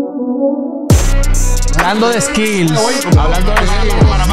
Hablando de skills. Hablando de skills.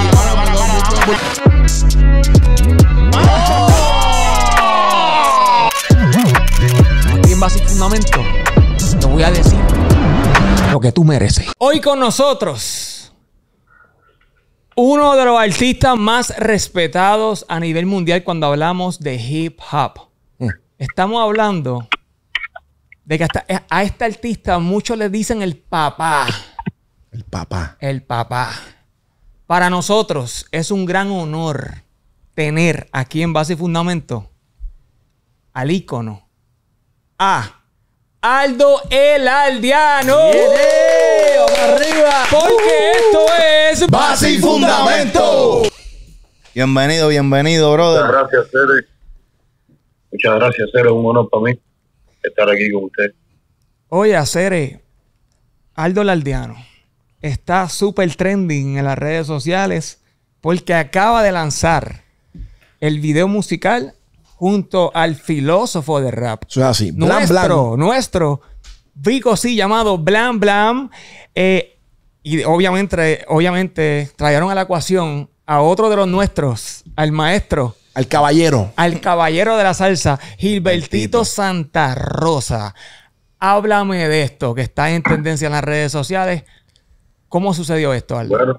Aquí en Base y Fundamento te voy a decir lo que tú mereces. Hoy con nosotros uno de los artistas más respetados a nivel mundial cuando hablamos de hip hop. Estamos hablando de que hasta a este artista muchos le dicen el papá. El papá. El papá. Para nosotros es un gran honor tener aquí en Base y Fundamento al ícono, a Aldo el Aldeano. ¡Vamos arriba! Porque esto es Base y Fundamento. Bienvenido, bienvenido, brother. Muchas gracias, Cere. Muchas gracias, Cere. Es un honor para mí estar aquí con usted. Oye, Cere, Aldo el Aldeano está súper trending en las redes sociales porque acaba de lanzar el video musical junto al filósofo de rap. Eso es así. Blam, Nuestro Vico C, llamado Blam Blam. Y obviamente trajeron a la ecuación a otro de los nuestros, al maestro. Al caballero. Al caballero de la salsa, Gilbertito Santa Rosa. Háblame de esto, que está en tendencia en las redes sociales. ¿Cómo sucedió esto, Aldo? Bueno,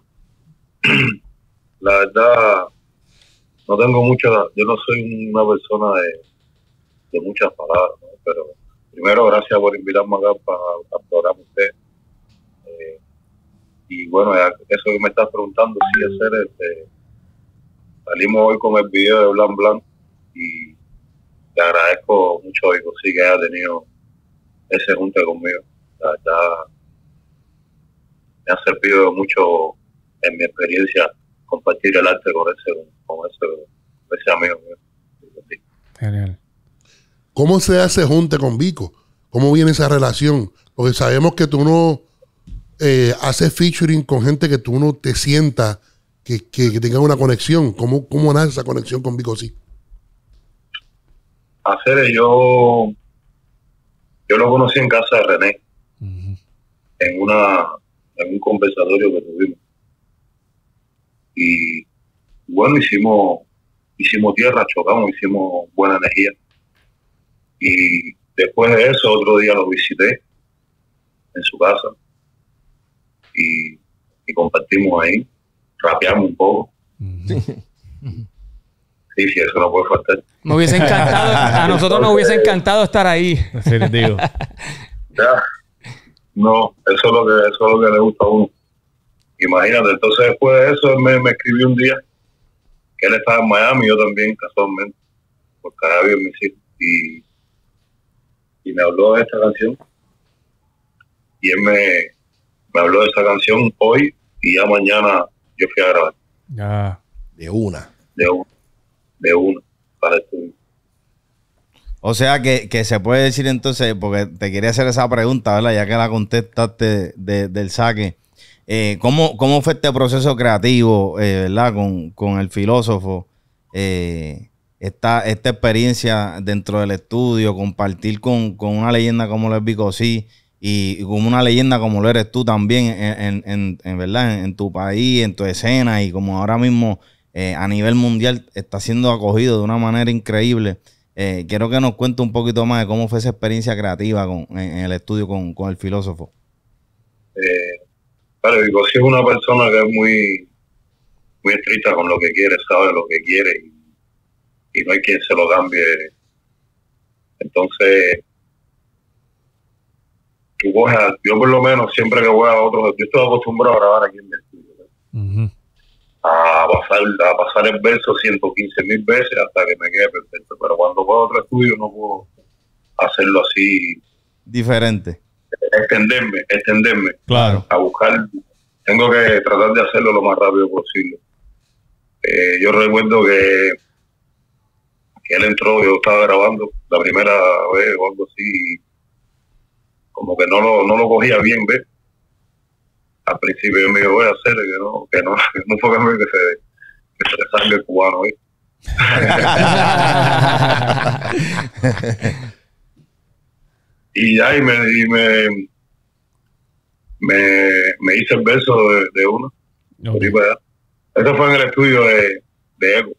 la verdad, no tengo mucha... Yo no soy una persona de muchas palabras, ¿no? Pero primero, gracias por invitarme acá para el programa usted. Y bueno, eso que me estás preguntando, sí, hacer salimos hoy con el video de Blan Blan y le agradezco mucho a Vico sí que haya tenido ese junte conmigo. La verdad, me ha servido mucho en mi experiencia compartir el arte con ese amigo mío. Genial. ¿Cómo se hace junte con Vico? ¿Cómo viene esa relación? Porque sabemos que tú no haces featuring con gente que tú no te sientas que tengan una conexión. ¿Cómo nace esa conexión con Vico sí? Yo lo conocí en casa de René, en un conversatorio que tuvimos. Y bueno, hicimos tierra, chocamos, hicimos buena energía. Y después de eso, otro día lo visité en su casa y compartimos ahí, rapeamos un poco. Sí, eso no puede faltar. Me hubiese encantado, a nosotros nos hubiese encantado estar ahí. Así les digo. Ya. No, eso es lo que le gusta a uno. Imagínate, entonces después de eso él me escribió un día que él estaba en Miami, yo también casualmente, porque había vivido en mis hijos, y me habló de esta canción y él me habló de esa canción hoy y ya mañana yo fui a grabar. Ya. De una para estudio. O sea que se puede decir entonces, porque te quería hacer esa pregunta, ¿verdad? Ya que la contestaste del saque. ¿Cómo fue este proceso creativo, ¿verdad? Con el filósofo? Esta experiencia dentro del estudio, compartir con una leyenda como lo es Vico sí y como una leyenda como lo eres tú también en ¿verdad? En tu país, en tu escena y como ahora mismo a nivel mundial está siendo acogido de una manera increíble. Quiero que nos cuente un poquito más de cómo fue esa experiencia creativa en el estudio con el filósofo. Vico sí es una persona que es muy, muy estricta con lo que quiere, sabe lo que quiere y no hay quien se lo cambie. Entonces, yo por lo menos siempre que voy a otros, yo estoy acostumbrado a grabar aquí en el estudio, a pasar el verso 115,000 veces hasta que me quede perfecto, pero cuando voy a otro estudio no puedo hacerlo así diferente, extenderme claro, a buscar. Tengo que tratar de hacerlo lo más rápido posible. Yo recuerdo que él entró, yo estaba grabando la primera vez o algo así, como que no lo cogía bien, ¿ves? Al principio yo me digo, voy a hacer que no fue que se le salga el cubano, ¿ves? y ya, me hice el verso de uno. Okay. Eso fue en el estudio de Eco.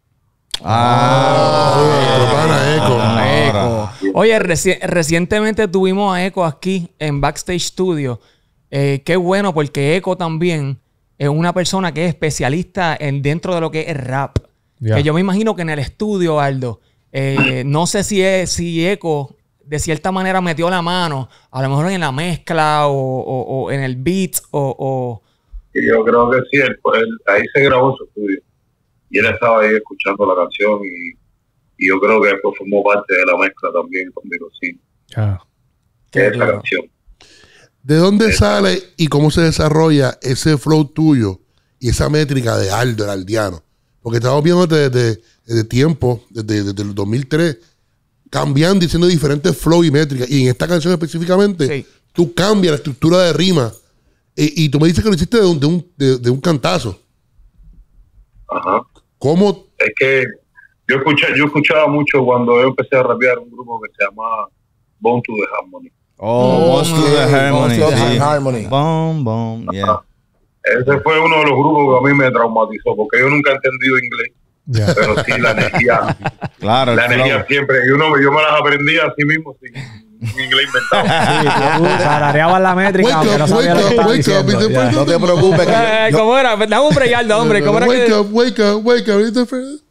Eco. Oye, recientemente tuvimos a Eco aquí en Backstage Studio. Qué bueno, porque Eco también es una persona que es especialista dentro de lo que es rap. Yeah. Que yo me imagino que en el estudio, Aldo, no sé si Eco de cierta manera metió la mano, a lo mejor en la mezcla o en el beat Y yo creo que sí, ahí se grabó en su estudio. Y él estaba ahí escuchando la canción y yo creo que después formó parte de la mezcla también conmigo, sí. Esa canción. ¿De dónde sale y cómo se desarrolla ese flow tuyo y esa métrica de Aldo, el aldeano? Porque estamos viendo desde tiempo, desde el 2003, cambiando, diciendo diferentes flow y métricas. Y en esta canción específicamente, sí, tú cambias la estructura de rima. Y tú me dices que lo hiciste de un cantazo. Ajá. ¿Cómo? Es que yo escuchaba mucho cuando yo empecé a rapear un grupo que se llama Bone to the Harmony. Bone to the Harmony. Boom, yeah. Ese fue uno de los grupos que a mí me traumatizó, porque yo nunca he entendido inglés. Yeah. Pero sí, la energía. Claro, la energía siempre. Yo me las aprendí a sí mismo sin inglés inventado. Tarareabas la métrica, aunque no sabías lo que estaba diciendo. No te preocupes. ¿Cómo era? Dame un brillado, hombre. ¿Cómo era que...? Wake up.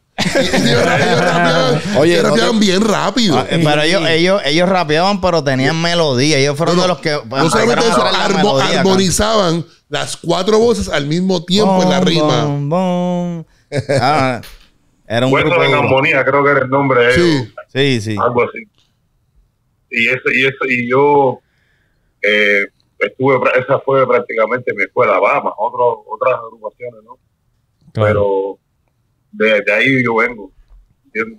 Oye, rapeaban bien rápido. Pero ellos rapeaban, pero tenían melodía. Ellos fueron de los que... No solamente eso, armonizaban las 4 voces al mismo tiempo en la rima. Era un grupo en armonía, creo que era el nombre de ellos. Sí. Algo así. Y yo esa fue prácticamente mi escuela, Bahamas, otras agrupaciones, ¿no? Claro. Pero de ahí yo vengo, ¿entiendes?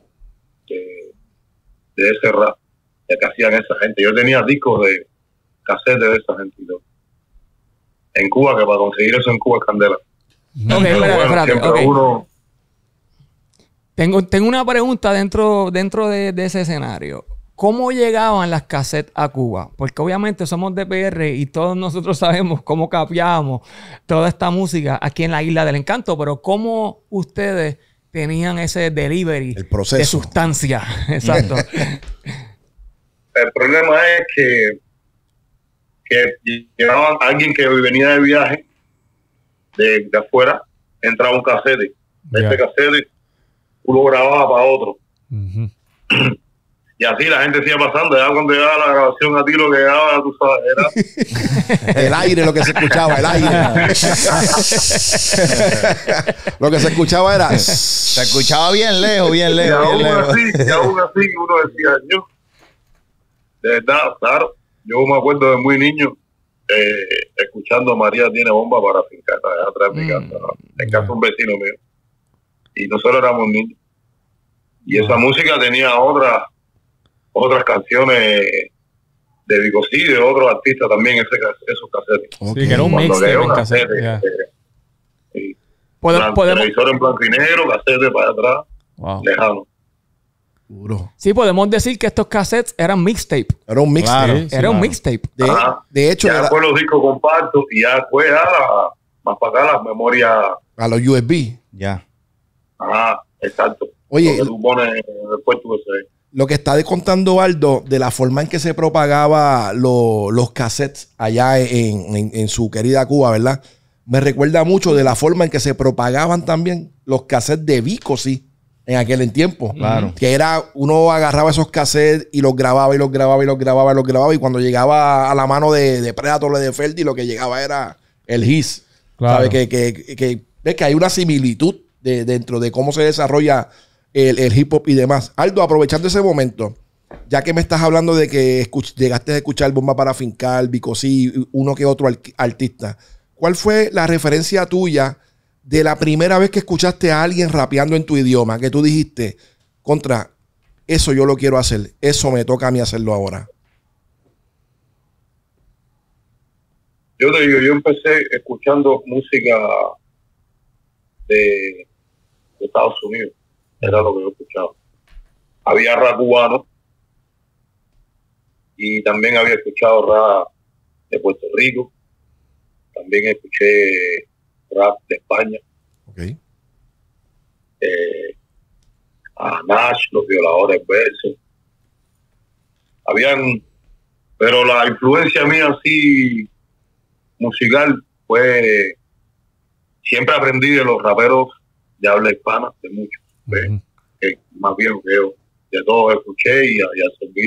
De ese rap que hacían esa gente. Yo tenía discos de cassette de esa gente y todo. En Cuba, que para conseguir eso en Cuba es candela. Espérate. Tengo una pregunta dentro de ese escenario. ¿Cómo llegaban las cassettes a Cuba? Porque obviamente somos de PR y todos nosotros sabemos cómo capeábamos toda esta música aquí en la Isla del Encanto, pero ¿cómo ustedes tenían ese delivery de sustancia? Exacto. El problema es que llegaban alguien que venía de viaje de afuera, entraba un cassette. Este cassette tú lo grababas para otro. Uh-huh. Y así la gente sigue pasando. Ya cuando llegaba la grabación a ti lo que llegaba, tú sabes, era el aire, lo que se escuchaba, el aire. Lo que se escuchaba era... Se escuchaba bien lejos. Y aún así uno decía, yo, de verdad, claro, yo me acuerdo de muy niño escuchando María tiene bomba para fincar atrás de mi casa, en casa de un vecino mío. Y nosotros éramos niños. Y esa música tenía otras canciones de Vico C, de otros artistas también, esos casetes. Sí, que era un mix de casetes. Televisor en blanco y negro, casete para atrás, lejano. Sí, podemos decir que estos cassettes eran mixtape. Era un mixtape. Era un mixtape. De hecho, ya después los discos compactos y ya después más para acá las memorias. A los USB. Ya. Exacto. Oye, lo que tú pones en el puerto USB. Lo que está contando Aldo de la forma en que se propagaba los cassettes allá en su querida Cuba, ¿verdad? Me recuerda mucho de la forma en que se propagaban también los cassettes de Vico, sí, en aquel tiempo. Claro. Que era, uno agarraba esos cassettes y los grababa y cuando llegaba a la mano de Predator o de Ferdi, lo que llegaba era el his. Claro. ¿Sabes? Que hay una similitud dentro de cómo se desarrolla el hip hop y demás. Aldo, aprovechando ese momento, ya que me estás hablando de que llegaste a escuchar Bomba para Fincar, Vico C, uno que otro artista, ¿cuál fue la referencia tuya de la primera vez que escuchaste a alguien rapeando en tu idioma? Que tú dijiste, contra, eso yo lo quiero hacer, eso me toca a mí hacerlo ahora. Yo te digo, yo empecé escuchando música de Estados Unidos. Era lo que yo escuchaba. Había rap cubano y también había escuchado rap de Puerto Rico también escuché rap de España. Okay. A Nash, Los Violadores Versos. Pero la influencia mía así musical fue, siempre aprendí de los raperos de habla hispana, de muchos, que más bien que yo, de todos escuché y absorbí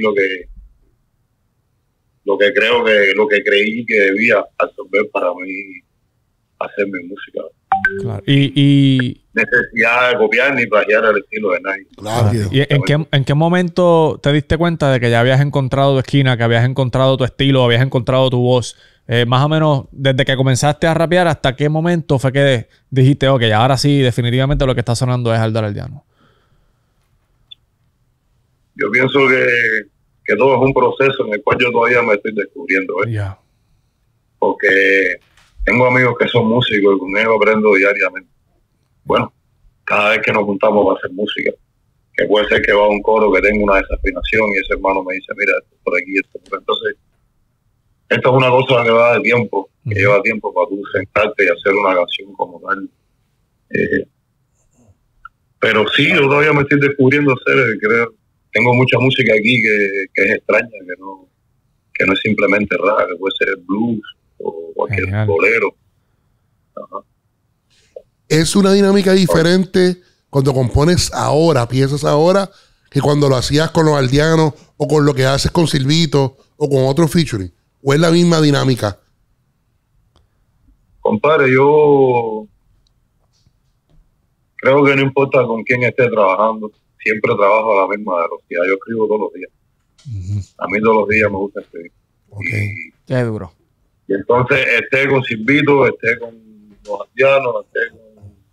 lo que creí que debía absorber para mí hacer mi música. Claro. Y necesidad de copiar ni plagiar el estilo de nadie. Claro. ¿Y en qué momento te diste cuenta de que ya habías encontrado tu esquina, que habías encontrado tu estilo, habías encontrado tu voz? Más o menos, desde que comenzaste a rapear, ¿hasta qué momento fue que dijiste, ok, ahora sí, definitivamente lo que está sonando es Aldo Arellano? Yo pienso que todo es un proceso en el cual yo todavía me estoy descubriendo. Yeah. Porque tengo amigos que son músicos y con ellos aprendo diariamente. Bueno, cada vez que nos juntamos para hacer música, que puede ser que va a un coro que tenga una desafinación y ese hermano me dice, mira, esto por aquí, esto por aquí. Entonces, esto es una cosa que va de tiempo, que lleva tiempo para tú sentarte y hacer una canción como tal. Pero sí, yo todavía me estoy descubriendo creo. Tengo mucha música aquí que es extraña, que no es simplemente rap, que puede ser blues o cualquier bolero. Ajá. Es una dinámica diferente cuando compones ahora, piensas ahora, que cuando lo hacías con los aldeanos o con lo que haces con Silvito o con otro featuring. ¿O es la misma dinámica? Compadre, yo creo que no importa con quién esté trabajando, siempre trabajo a la misma velocidad. Yo escribo todos los días. A mí todos los días me gusta escribir. Okay. Qué duro. Y entonces esté con Silvito, esté con los aldeanos, esté con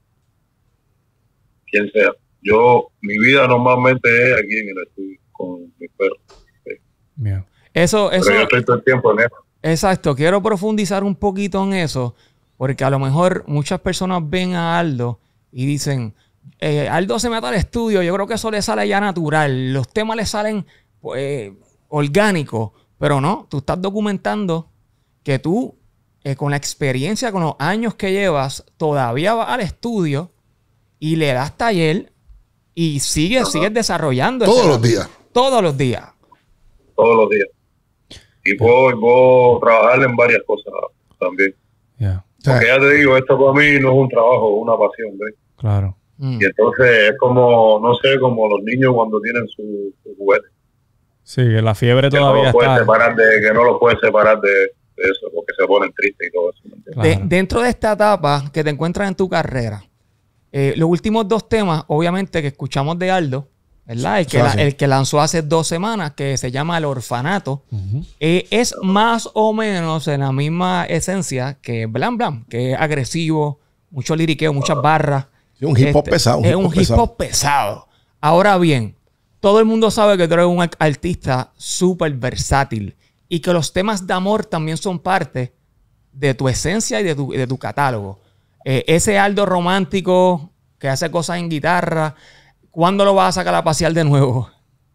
quien sea. Mi vida normalmente es aquí en el estudio con mi perro. Bien. Eso. Pero yo estoy todo el tiempo en eso. Exacto. Quiero profundizar un poquito en eso, porque a lo mejor muchas personas ven a Aldo y dicen, Aldo se mete al estudio, yo creo que eso le sale ya natural. Los temas le salen pues, orgánicos, pero no, tú estás documentando que tú, con la experiencia, con los años que llevas, todavía vas al estudio y le das taller y sigues desarrollando. Todos los días. Todos los días. Todos los días. Y puedo trabajar en varias cosas también. Yeah. Porque ya te digo, esto para mí no es un trabajo, es una pasión, ¿ves? Claro. Y entonces es como, no sé, como los niños cuando tienen su juguete. Sí, que la fiebre todavía está. Que no lo puedes separar de eso, porque se ponen tristes y todo eso. Claro. Dentro de esta etapa que te encuentras en tu carrera, los últimos dos temas, obviamente, que escuchamos de Aldo, ¿verdad? El que lanzó hace 2 semanas, que se llama El Orfanato, es más o menos en la misma esencia que Blam Blam, que es agresivo, mucho liriqueo, muchas barras. Sí, un hip hop pesado. Es un hip hop pesado. Ahora bien, todo el mundo sabe que tú eres un artista súper versátil y que los temas de amor también son parte de tu esencia y de tu catálogo. Ese Aldo romántico que hace cosas en guitarra, ¿cuándo lo vas a sacar a pasear de nuevo?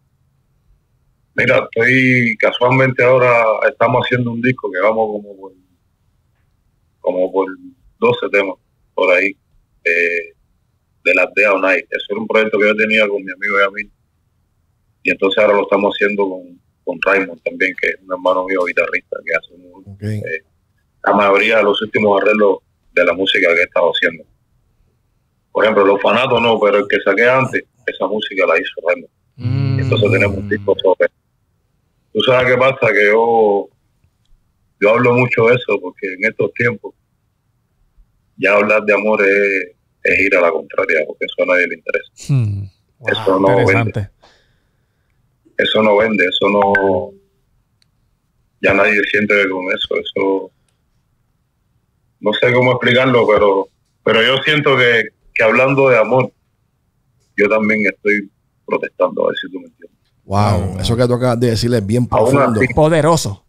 Mira, casualmente ahora estamos haciendo un disco que vamos como por 12 temas por ahí. De las Day All Night. Eso era un proyecto que yo tenía con mi amigo Yamil. Y entonces ahora lo estamos haciendo con Raymond también, que es un hermano mío guitarrista que hace la mayoría de los últimos arreglos de la música que he estado haciendo. Por ejemplo, Los Orfanatos no, pero el que saqué antes, esa música la hizo Raymond. Y entonces tenemos un disco sobre. Tú sabes qué pasa, que yo hablo mucho de eso, porque en estos tiempos ya hablar de amor es ir a la contraria, porque eso a nadie le interesa. Wow, eso no vende. Eso no vende, eso no... Ya nadie siente con eso. No sé cómo explicarlo, pero yo siento que hablando de amor, yo también estoy protestando, a ver si tú me entiendes. Wow, eso que tú acabas de decirle es bien profundo. Así, poderoso.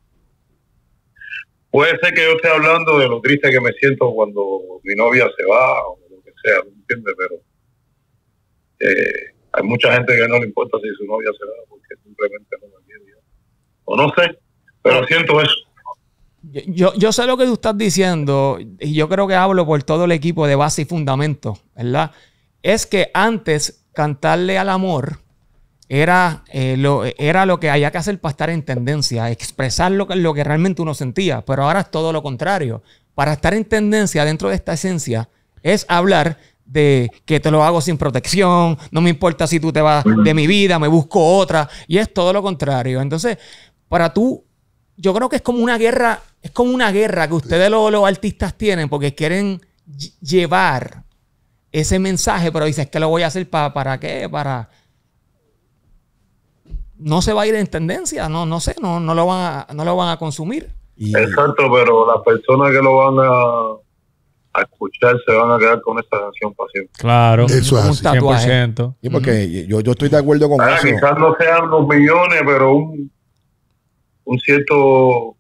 Puede ser que yo esté hablando de lo triste que me siento cuando mi novia se va o lo que sea, ¿me entiendes? Pero hay mucha gente que no le importa si su novia se va porque simplemente no la quiere. O no sé, pero siento eso. Yo sé lo que tú estás diciendo y yo creo que hablo por todo el equipo de Base y Fundamento, ¿verdad? Es que antes cantarle al amor era lo que había que hacer para estar en tendencia, expresar lo que realmente uno sentía, pero ahora es todo lo contrario. Para estar en tendencia dentro de esta esencia es hablar de que te lo hago sin protección, no me importa si tú te vas de mi vida, me busco otra, y es todo lo contrario. Entonces, para tú, yo creo que es como una guerra que ustedes los artistas tienen porque quieren llevar ese mensaje, pero dices que lo voy a hacer ¿para qué? No se va a ir en tendencia, no sé, no lo van a consumir. Exacto, pero las personas que lo van a escuchar se van a quedar con esa canción para siempre. Claro, eso es así. 100%. Y porque yo estoy de acuerdo con eso. Quizás no sean los millones, pero un cierto,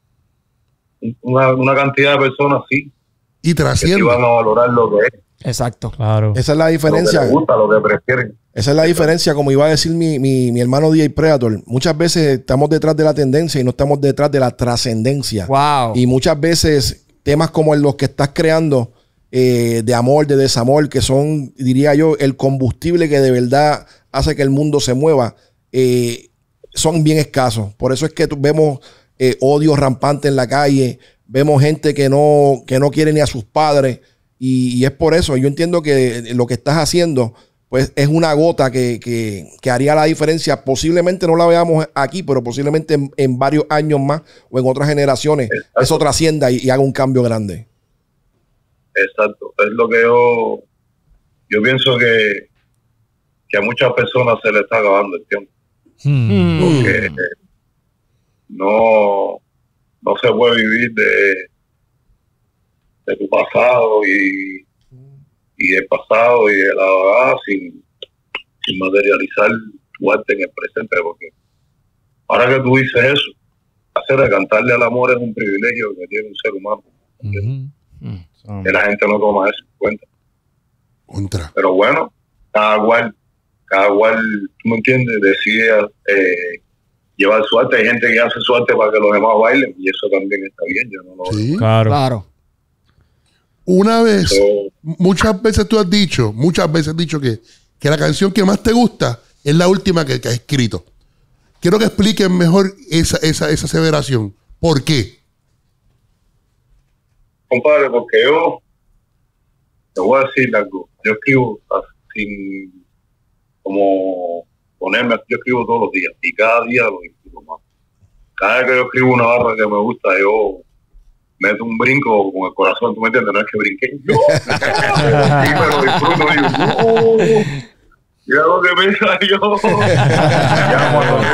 una cantidad de personas sí. Y Que trasciende. sí van a valorar lo que es, Exacto. Claro. Esa es la lo que diferencia. les gusta, lo que prefieren. Esa es la diferencia, como iba a decir mi hermano DJ Predator. Muchas veces estamos detrás de la tendencia y no estamos detrás de la trascendencia. Wow. Y muchas veces temas como los que estás creando, de amor, de desamor, que son, diría yo, el combustible que de verdad hace que el mundo se mueva, son bien escasos. Por eso es que vemos odio rampante en la calle, vemos gente que no quiere ni a sus padres, y es por eso. Yo entiendo que lo que estás haciendo pues es una gota que haría la diferencia. Posiblemente no la veamos aquí, pero posiblemente en varios años más o en otras generaciones eso trascienda y haga un cambio grande. Exacto, es lo que yo pienso que a muchas personas se les está acabando el tiempo. Porque no se puede vivir de tu pasado y del pasado y de la verdad sin materializar tu arte en el presente, porque ahora que tú dices eso, hacer de cantarle al amor es un privilegio que tiene un ser humano, que la gente no toma eso en cuenta. Contra. Pero bueno, cada cual, tú me entiendes, decide llevar su arte. Hay gente que hace su arte para que los demás bailen y eso también está bien. Yo no lo Sí. Claro. Una vez, muchas veces has dicho que la canción que más te gusta es la última que has escrito. Quiero que expliques mejor esa aseveración. ¿Por qué? compadre, porque yo te voy a decir algo. Yo escribo sin como ponerme, yo escribo todos los días y cada día lo disfruto más. Cada vez que yo escribo una barra que me gusta, yo meto un brinco con el corazón, ¿tú me entiendes? No es que brinqué. ¡No! Sí, me lo disfruto y digo, ¡no! Mira lo que piensa yo. Ya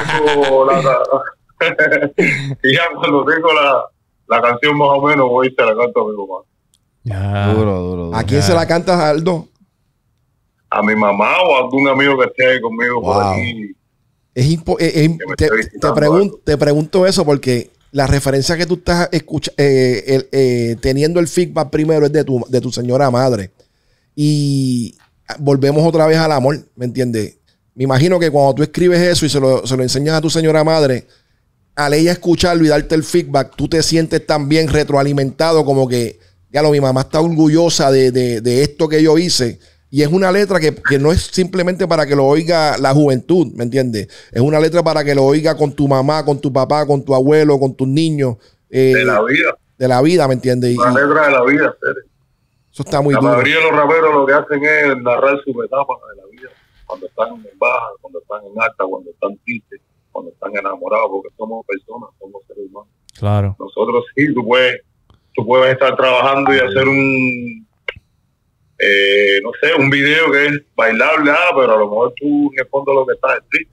cuando tengo la canción más o menos, voy y se la canto a mi mamá. Ya. Duro. ¿A quién se la cantas, Aldo? A mi mamá o a algún amigo que esté ahí conmigo por Wow. aquí. Te pregunto eso porque la referencia que tú estás teniendo el feedback primero es de tu señora madre. Y volvemos otra vez al amor, ¿me entiendes? Me imagino que cuando tú escribes eso y se lo enseñas a tu señora madre, al ella escucharlo y darte el feedback, tú te sientes también retroalimentado, como que, ya mi mamá está orgullosa de esto que yo hice. Y es una letra que no es simplemente para que lo oiga la juventud, ¿me entiendes? Es una letra para que lo oiga con tu mamá, con tu papá, con tu abuelo, con tus niños. De la vida. De la vida, ¿me entiendes? Una letra de la vida, serio. Eso está muy La duro. mayoría de los raperos lo que hacen es narrar sus etapas de la vida. Cuando están en baja, cuando están en alta, cuando están tristes, cuando están enamorados, porque somos personas, somos seres humanos. Claro. Nosotros sí, tú puedes estar trabajando y hacer no sé, un video que es bailable, pero a lo mejor tú en el fondo lo que estás es triste.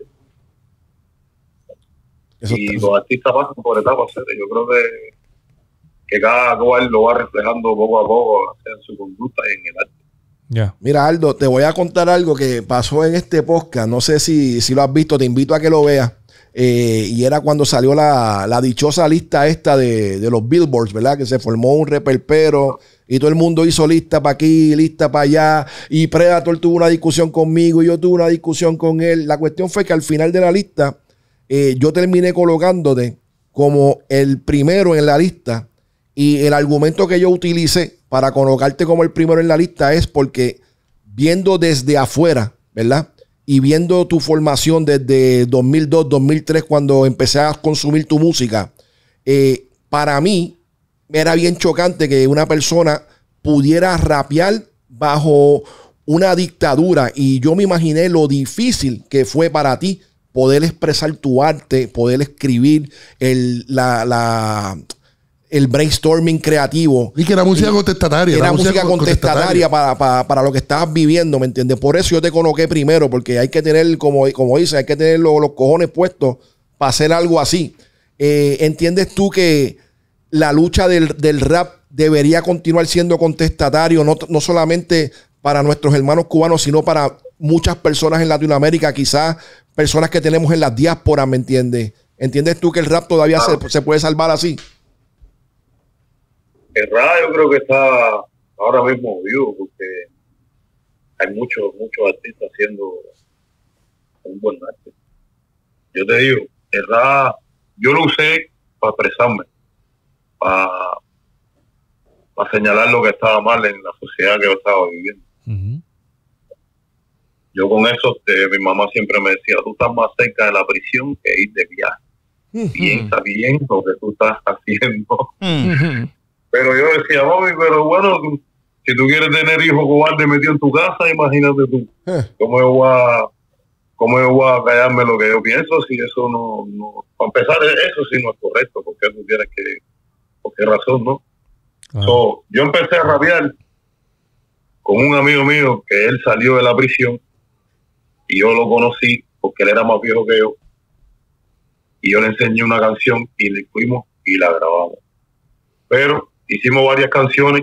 Y los artistas pasan por etapas, ¿sí? Yo creo que cada cual lo va reflejando poco a poco en su conducta y en el arte. Ya. Mira, Aldo, te voy a contar algo que pasó en este podcast. No sé si lo has visto, te invito a que lo veas. Y era cuando salió la dichosa lista esta de los Billboards, ¿verdad? Que se formó un reperpero y todo el mundo hizo lista para aquí, lista para allá. Y Predator tuvo una discusión conmigo y yo tuve una discusión con él. La cuestión fue que al final de la lista yo terminé colocándote como el primero en la lista. Y el argumento que yo utilicé para colocarte como el primero en la lista es porque viendo desde afuera, ¿verdad? Y viendo tu formación desde 2002, 2003, cuando empecé a consumir tu música, para mí era bien chocante que una persona pudiera rapear bajo una dictadura. Y yo me imaginé lo difícil que fue para ti poder expresar tu arte, poder escribir el brainstorming creativo. Y que era música contestataria. Era música contestataria para lo que estabas viviendo, ¿me entiendes? Por eso yo te coloqué primero, porque hay que tener, como dice, hay que tener los cojones puestos para hacer algo así. ¿Entiendes tú que la lucha del rap debería continuar siendo contestatario, no solamente para nuestros hermanos cubanos, sino para muchas personas en Latinoamérica, quizás personas que tenemos en las diásporas, ¿me entiendes? ¿Entiendes tú que el rap todavía se puede salvar así? El rap yo creo que está ahora mismo vivo porque hay muchos artistas haciendo un buen arte. Yo te digo, el rap yo lo usé para expresarme, para señalar lo que estaba mal en la sociedad que yo estaba viviendo. Uh-huh. Yo con eso, mi mamá siempre me decía, tú estás más cerca de la prisión que ir de viaje. Uh-huh. Piensa bien lo que tú estás haciendo. Uh-huh. Pero yo decía, mami, pero bueno, si tú quieres tener hijos cobardes metidos en tu casa, imagínate tú. ¿Cómo yo voy a callarme lo que yo pienso si eso no para empezar, eso sí no es correcto, porque tú tienes que, por qué razón, ¿no? So, yo empecé a rapear con un amigo mío que él salió de la prisión y yo lo conocí porque él era más viejo que yo y yo le enseñé una canción y le fuimos y la grabamos. Pero hicimos varias canciones,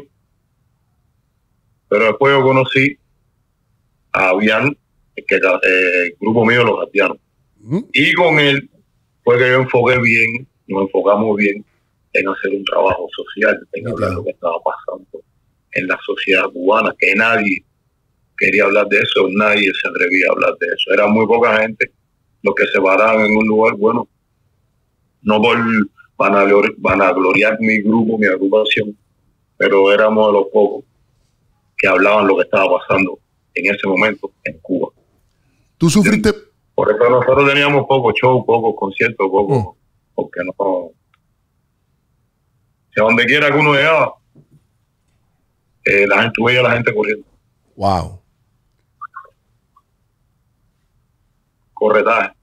pero después yo conocí a Avian, que era el grupo mío, Los Haitianos. Y con él fue que yo nos enfocamos bien en hacer un trabajo social, en hablar de lo que estaba pasando en la sociedad cubana, que nadie quería hablar de eso, nadie se atrevía a hablar de eso. Era muy poca gente los que se paraban en un lugar, bueno, no por vanagloriar mi grupo, mi agrupación, pero éramos de los pocos que hablaban lo que estaba pasando en ese momento en Cuba. ¿Tú sufriste? Por eso nosotros teníamos pocos shows, pocos conciertos, porque no... O sea, donde quiera que uno llegaba, la gente veía a la gente corriendo. Wow. Corretaje.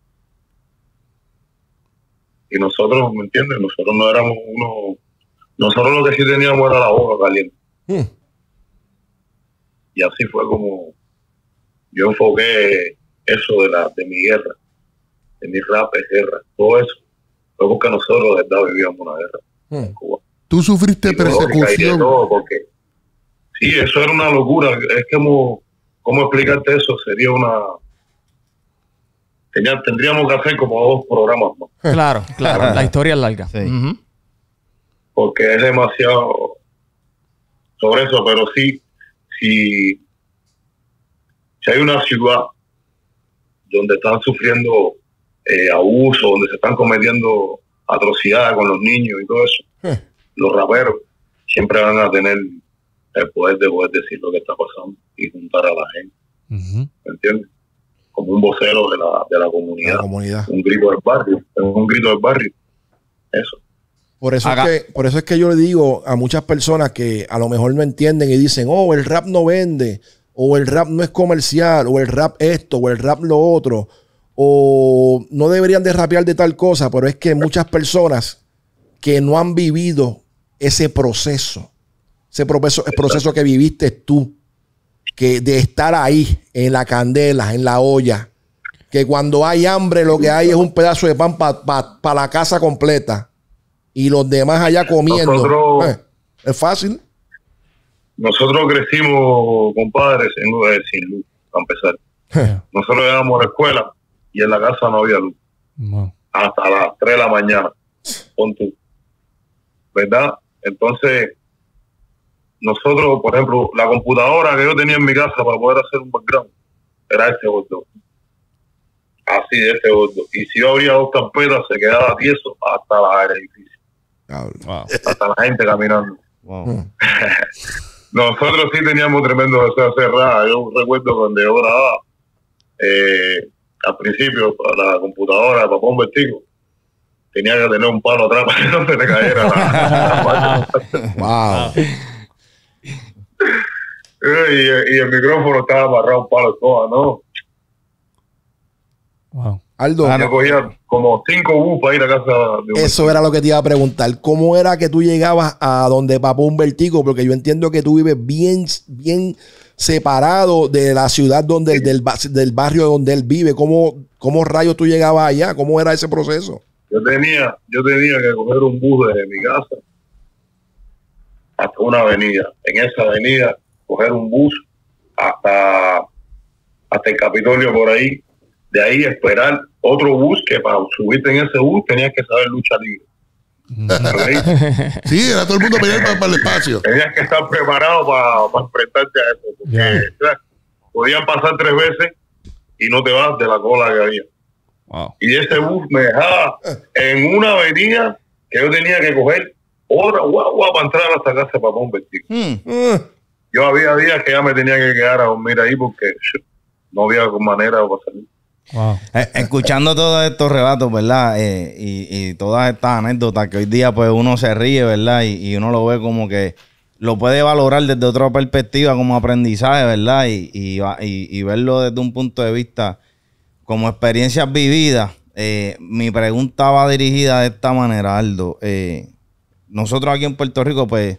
Y nosotros, ¿me entiendes? Nosotros no éramos nosotros lo que sí teníamos era la boca caliente. Y así fue como yo enfoqué eso de mi guerra, de mi rap, de guerra, todo eso. Fue porque nosotros de verdad vivíamos una guerra en Cuba. ¿Tú sufriste persecución? Porque sí, eso era una locura. Es que ¿cómo explicarte eso? Sería tendríamos que hacer como 2 programas más. Claro. La historia es larga. Sí. Uh-huh. Porque es demasiado sobre eso, pero sí, si hay una ciudad donde están sufriendo abuso, donde se están cometiendo atrocidades con los niños y todo eso, los raperos siempre van a tener el poder de poder decir lo que está pasando y juntar a la gente. Uh-huh. ¿Me entiendes? Como un vocero de la comunidad. Un grito del barrio. Eso. Por eso es que yo le digo a muchas personas que a lo mejor no entienden y dicen, oh, el rap no vende, o el rap no es comercial, o el rap esto, o el rap lo otro, o no deberían de rapear de tal cosa, pero es que muchas personas que no han vivido ese proceso el proceso que viviste tú, que de estar ahí en la candela, en la olla, que cuando hay hambre lo que hay es un pedazo de pan para la casa completa y los demás allá comiendo. Es fácil. Nosotros crecimos, compadre, sin luz, para empezar. Nosotros íbamos a la escuela y en la casa no había luz. No. Hasta las 3 de la mañana. Pon tú. ¿Verdad? Entonces, nosotros, por ejemplo, la computadora que yo tenía en mi casa para poder hacer un background era ese botón. así de ese gordo. Y si yo abría 2 carpetas, se quedaba tieso hasta el edificio. Wow. Hasta la gente caminando. Wow. Nosotros sí teníamos tremendo deseo de hacer rap. Yo recuerdo cuando yo grababa, al principio, para la computadora, para un vertigo, tenía que tener un palo atrás para que no se le cayera la Wow. y el micrófono estaba amarrado a un palo de escoba, ¿no? Wow. Aldo, Yo cogía como 5 bus para ir a casa de un eso era lo que te iba a preguntar. ¿Cómo era que tú llegabas a donde Papá Humbertico? Porque yo entiendo que tú vives bien separado de la ciudad donde del barrio donde él vive. ¿Cómo rayos tú llegabas allá? ¿Cómo era ese proceso? Yo tenía que coger un bus desde mi casa hasta una avenida. En esa avenida, coger un bus hasta el Capitolio por ahí. De ahí esperar otro bus que para subirte en ese bus tenías que saber lucha libre. Sí, era todo el mundo peleando para el espacio. Tenías que estar preparado para enfrentarte a eso. Porque podían pasar 3 veces y no te vas de la cola que había. Wow. Y ese bus me dejaba en una avenida que yo tenía que coger otra guagua para entrar hasta casa de Papá Humbertico. Yo había días que ya me tenía que quedar a dormir ahí porque no había manera de salir. Wow. Escuchando todos estos relatos, ¿verdad? Y todas estas anécdotas que hoy día pues uno se ríe, ¿verdad? Y uno lo ve como que lo puede valorar desde otra perspectiva como aprendizaje, ¿verdad? Y verlo desde un punto de vista como experiencias vividas. Mi pregunta va dirigida de esta manera, Aldo. Nosotros aquí en Puerto Rico pues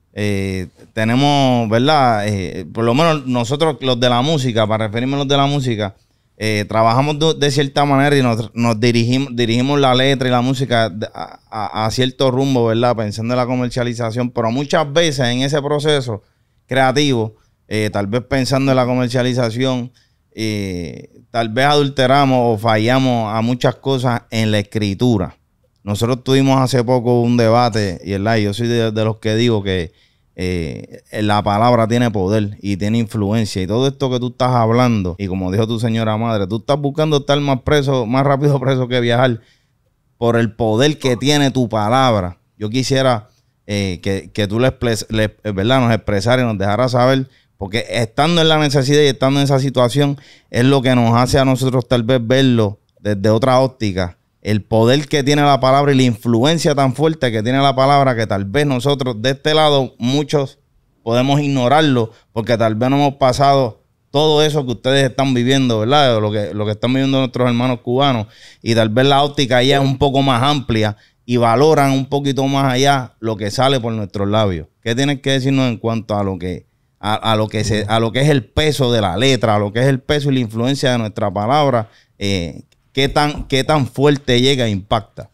tenemos, ¿verdad? Por lo menos nosotros los de la música, para referirme a los de la música, trabajamos de cierta manera y nos dirigimos la letra y la música a cierto rumbo, ¿verdad? Pensando en la comercialización, pero muchas veces en ese proceso creativo, tal vez pensando en la comercialización, tal vez adulteramos o fallamos a muchas cosas en la escritura. Nosotros tuvimos hace poco un debate, y yo soy de los que digo que la palabra tiene poder y tiene influencia, y todo esto que tú estás hablando, y como dijo tu señora madre, tú estás buscando estar más rápido preso que viajar por el poder que tiene tu palabra. Yo quisiera que tú ¿verdad? Nos expresaras y nos dejaras saber, porque estando en la necesidad y estando en esa situación es lo que nos hace a nosotros tal vez verlo desde otra óptica. El poder que tiene la palabra y la influencia tan fuerte que tiene la palabra, que tal vez nosotros de este lado muchos podemos ignorarlo porque tal vez no hemos pasado todo eso que ustedes están viviendo, ¿verdad? Lo que están viviendo nuestros hermanos cubanos, y tal vez la óptica allá es un poco más amplia y valoran un poquito más allá lo que sale por nuestros labios. ¿Qué tienes que decirnos en cuanto a lo que es el peso de la letra, a lo que es el peso y la influencia de nuestra palabra? ¿Qué tan fuerte llega e impacta?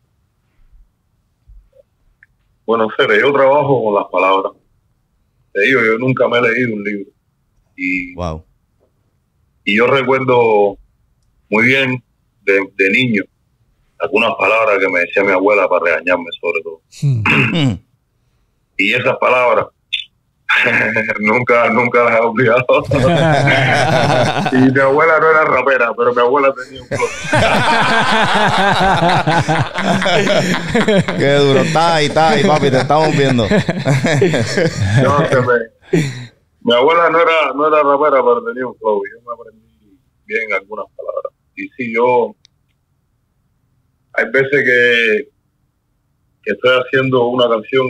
Bueno, Cere, yo trabajo con las palabras. Te digo, yo nunca me he leído un libro. Wow. Y yo recuerdo muy bien de niño algunas palabras que me decía mi abuela para regañarme, sobre todo. Y esas palabras nunca las he olvidado. Y mi abuela no era rapera, pero mi abuela tenía un flow. Qué duro. Está ahí, papi, te estamos viendo. Mi abuela no era rapera, pero tenía un flow. Yo me aprendí bien algunas palabras. Y sí, hay veces que estoy haciendo una canción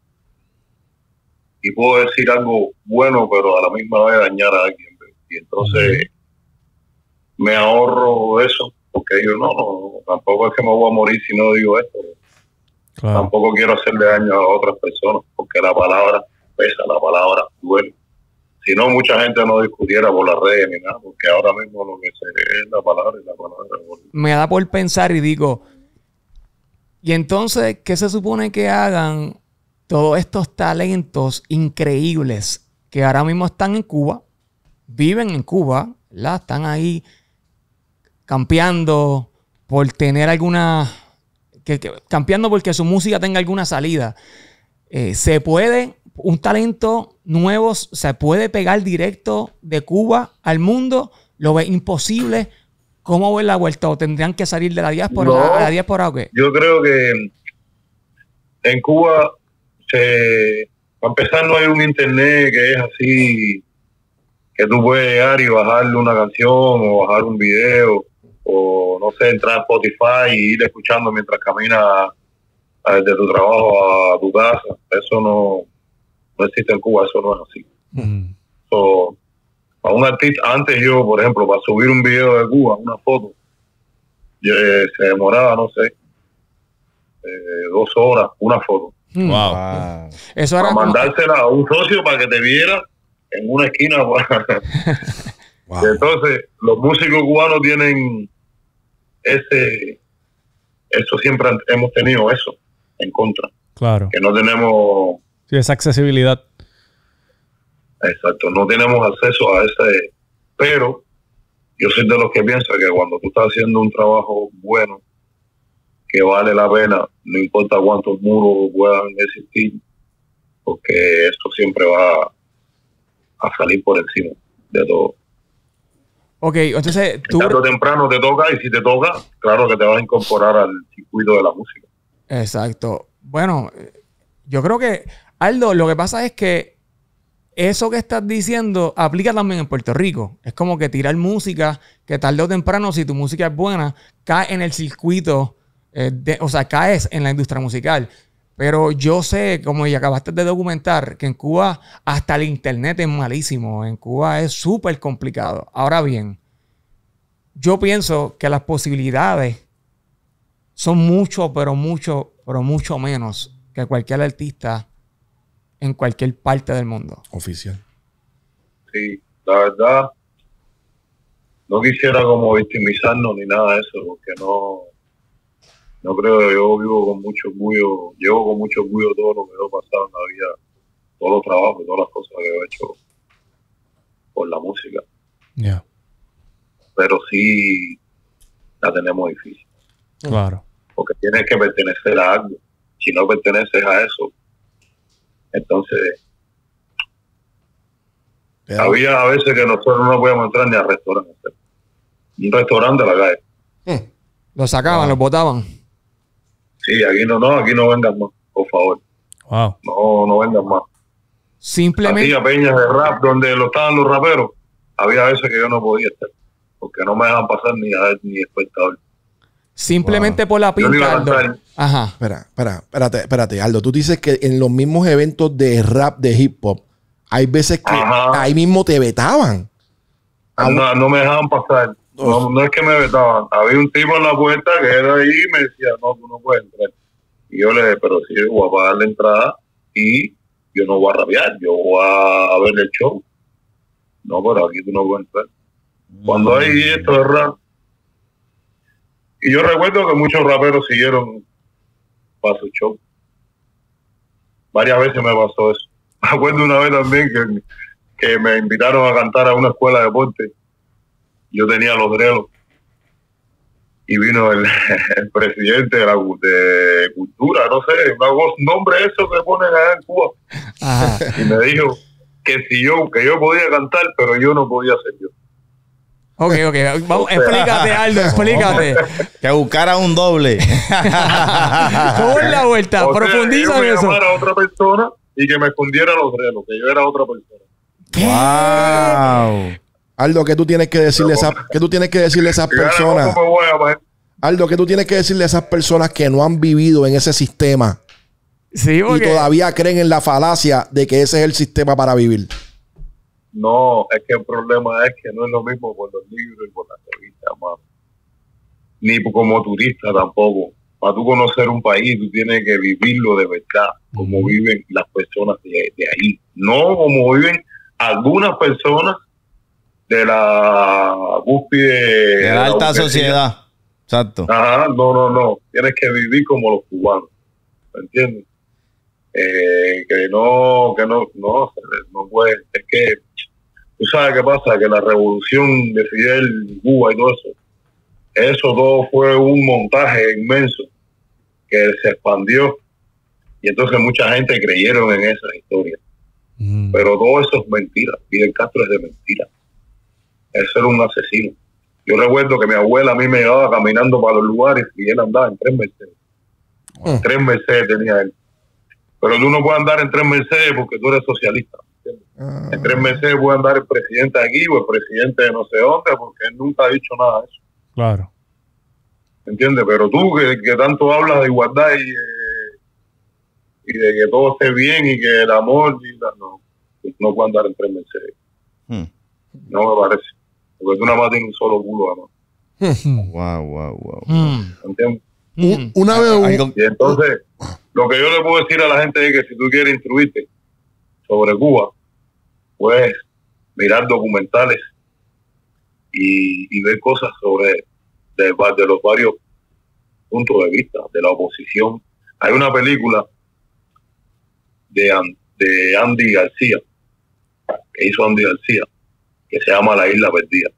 y puedo decir algo bueno, pero a la misma vez dañar a alguien. Y entonces me ahorro eso, porque digo, no, tampoco es que me voy a morir si no digo esto. Claro. Tampoco quiero hacerle daño a otras personas, porque la palabra pesa, la palabra duele. Si no, mucha gente no discutiera por las redes ni nada, porque ahora mismo lo que se es la palabra y la palabra. Me da por pensar y digo, y entonces, ¿qué se supone que hagan todos estos talentos increíbles que ahora mismo están en Cuba, viven en Cuba, ¿verdad? Están ahí campeando por tener alguna... campeando porque su música tenga alguna salida. Se puede... Un talento nuevo se puede pegar directo de Cuba al mundo. Lo ves imposible. ¿Cómo ven la vuelta? ¿O tendrían que salir de la diáspora a la diáspora o qué? Yo creo que en Cuba, para empezar, no hay un internet que es así, que tú puedes llegar y bajarle una canción o bajar un video o, no sé, entrar a Spotify y ir escuchando mientras caminas desde tu trabajo a tu casa. Eso no existe en Cuba, eso no es así. So, a un artista, antes yo, por ejemplo, para subir un video de Cuba, una foto, se demoraba, no sé, 2 horas, una foto. Wow. Eso era para mandársela a un socio para que te viera en una esquina. Wow. Entonces, los músicos cubanos tienen eso siempre hemos tenido eso en contra. Claro. Que no tenemos... Sí, esa accesibilidad. Exacto, no tenemos acceso a ese, pero yo soy de los que piensa que cuando tú estás haciendo un trabajo bueno, que vale la pena, no importa cuántos muros puedan existir, porque esto siempre va a salir por encima de todo. Ok, entonces tú... Tarde o temprano te toca, y si te toca, claro que te vas a incorporar al circuito de la música. Exacto. Bueno, yo creo que, Aldo, lo que pasa es que eso que estás diciendo aplica también en Puerto Rico. Es como que tirar música que tarde o temprano, si tu música es buena, cae en el circuito, o sea, caes en la industria musical. Pero yo sé, como ya acabaste de documentar, que en Cuba hasta el internet es malísimo. En Cuba es súper complicado. Ahora bien, yo pienso que las posibilidades son mucho, pero mucho menos que cualquier artista en cualquier parte del mundo. Oficial. Sí, la verdad, no quisiera como victimizarnos ni nada de eso, porque no creo. Yo vivo con mucho orgullo, llevo con mucho orgullo todo lo que he pasado en la vida, todos los trabajos y todas las cosas que he hecho por la música. Yeah. Pero sí la tenemos difícil, Claro. porque tienes que pertenecer a algo. Si no perteneces a eso, entonces había a veces que nosotros no podíamos entrar ni a restaurantes. Un restaurante a la calle. Lo sacaban, lo botaban. Sí, aquí no vengan más, por favor. Wow. No vengan más. Simplemente... Hacía peñas de rap donde estaban los raperos. Había veces que yo no podía estar, porque no me dejan pasar ni espectador. Simplemente por la Yo no iba pinta, a Aldo. cantar. Ajá. Espérate, Aldo. Tú dices que en los mismos eventos de rap, de hip hop, hay veces que Ajá. ahí mismo te vetaban. No me dejaban pasar. No es que me vetaban. Había un tipo en la puerta que era ahí y me decía, no, tú no puedes entrar. Y yo le dije, pero sí, voy a pagar la entrada y yo no voy a rapear, yo voy a ver el show. No, pero aquí tú no puedes entrar. Cuando hay esto de rap, y yo recuerdo que muchos raperos siguieron para su show. Varias veces me pasó eso. Me acuerdo una vez también que me invitaron a cantar a una escuela de deporte. Yo tenía los drelos. Y vino el presidente de cultura, no sé, un nombre eso que ponen allá en Cuba. Ajá. Y me dijo que yo podía cantar, pero yo no podía ser yo. Ok. Vamos, explícate, Aldo, explícate. Que buscara un doble. ¿Cómo es la vuelta? O sea, Profundiza yo me en eso. llamara a otra persona y que me escondiera los drelos, que yo era otra persona. Wow. Aldo, ¿qué tú tienes que decirle a esas personas? ¿Cómo me voy a llamar? Aldo, ¿qué tú tienes que decirle a esas personas que no han vivido en ese sistema Sí, y porque... todavía creen en la falacia de que ese es el sistema para vivir? No, es que el problema es que no es lo mismo por los libros y por las revistas, mano. Ni como turista tampoco. Para tú conocer un país, tú tienes que vivirlo de verdad, como viven las personas de ahí. No como viven algunas personas de la cúspide... De la alta sociedad. Exacto. Ajá, no. Tienes que vivir como los cubanos. ¿Me entiendes? Que no puede. Es que tú sabes qué pasa, que la revolución de Fidel, Cuba y todo eso todo fue un montaje inmenso que se expandió y entonces mucha gente creyeron en esa historia. Pero todo eso es mentira. Fidel Castro es de mentira. Eso era un asesino. Yo recuerdo que mi abuela a mí me llevaba caminando para los lugares y él andaba en 3 Mercedes. 3 Mercedes tenía él. Pero tú no puedes andar en 3 Mercedes porque tú eres socialista. En 3 Mercedes puede andar el presidente de aquí o el presidente de no sé dónde, porque él nunca ha dicho nada de eso. Claro. ¿Entiendes? Pero tú que tanto hablas de igualdad y de que todo esté bien y que el amor, no puede andar en 3 Mercedes. No me parece. Porque tú nada más tienes un solo culo, además. Wow. ¿Entiendes? Una vez... Y entonces, lo que yo le puedo decir a la gente es que si tú quieres instruirte sobre Cuba, puedes mirar documentales y ver cosas sobre de los varios puntos de vista de la oposición. Hay una película de Andy García, que hizo Andy García, que se llama La Isla Perdida.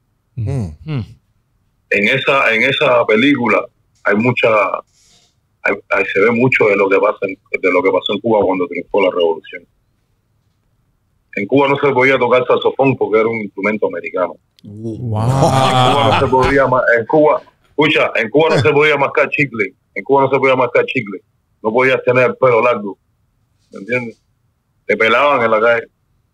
En esa película hay se ve mucho de lo que pasó en Cuba cuando triunfó la revolución. En Cuba no se podía tocar saxofón porque era un instrumento americano. Wow. En Cuba no se podía no se podía mascar chicle. En Cuba no se podía mascar chicle. No podías tener el pelo largo. ¿Me entiendes? Te pelaban en la calle.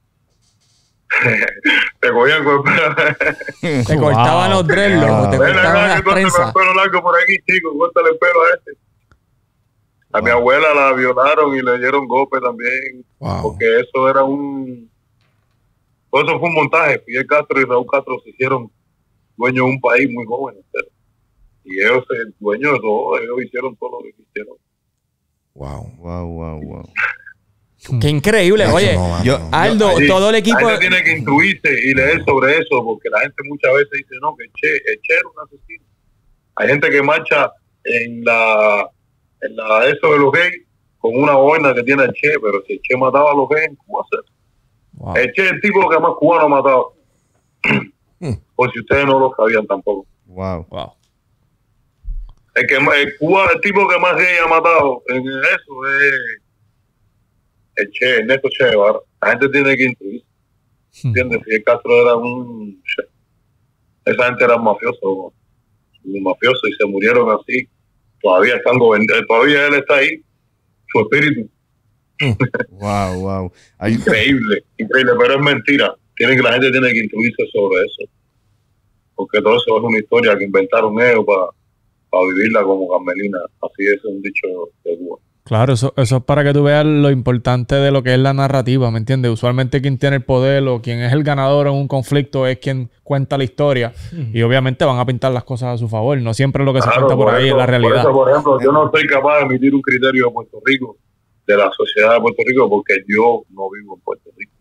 Te cogían con el pelo. Te cortaban los dreadlocks, te cortaban las Con el trenzas. pelo largo por aquí, chico. Córtale el pelo a este. A mi abuela la violaron y le dieron golpe también. Porque eso era eso fue un montaje. Fidel Castro y Raúl Castro se hicieron dueños de un país muy joven. Y ellos, dueños de todo, ellos hicieron todo lo que hicieron. Wow. Qué increíble. Oye, Aldo, todo el equipo... La gente tiene que instruirse y leer sobre eso, porque la gente muchas veces dice, no, que el Che era un asesino. Hay gente que marcha en eso de los gays con una boina que tiene el Che, pero si el Che mataba a los gays, ¿cómo hacer? El Che es el tipo que más cubano ha matado. Por si ustedes no lo sabían tampoco. Wow. El tipo que más gay ha matado en eso es el Che, Ernesto Che Guevara. La gente tiene que intuir. ¿Entiendes? Si el Castro era un Che. Esa gente era un mafioso y se murieron así. Todavía están gobernando, todavía él está ahí, su espíritu. Wow. Increíble, pero es mentira. La gente tiene que instruirse sobre eso. Porque todo eso es una historia que inventaron ellos para vivirla como Carmelina. Así es un dicho de Cuba. Claro, eso es para que tú veas lo importante de lo que es la narrativa, ¿me entiendes? Usualmente quien tiene el poder o quien es el ganador en un conflicto es quien cuenta la historia y obviamente van a pintar las cosas a su favor. No siempre lo que se cuenta por ahí es la realidad. Por ejemplo, yo no soy capaz de emitir un criterio de Puerto Rico, de la sociedad de Puerto Rico, porque yo no vivo en Puerto Rico.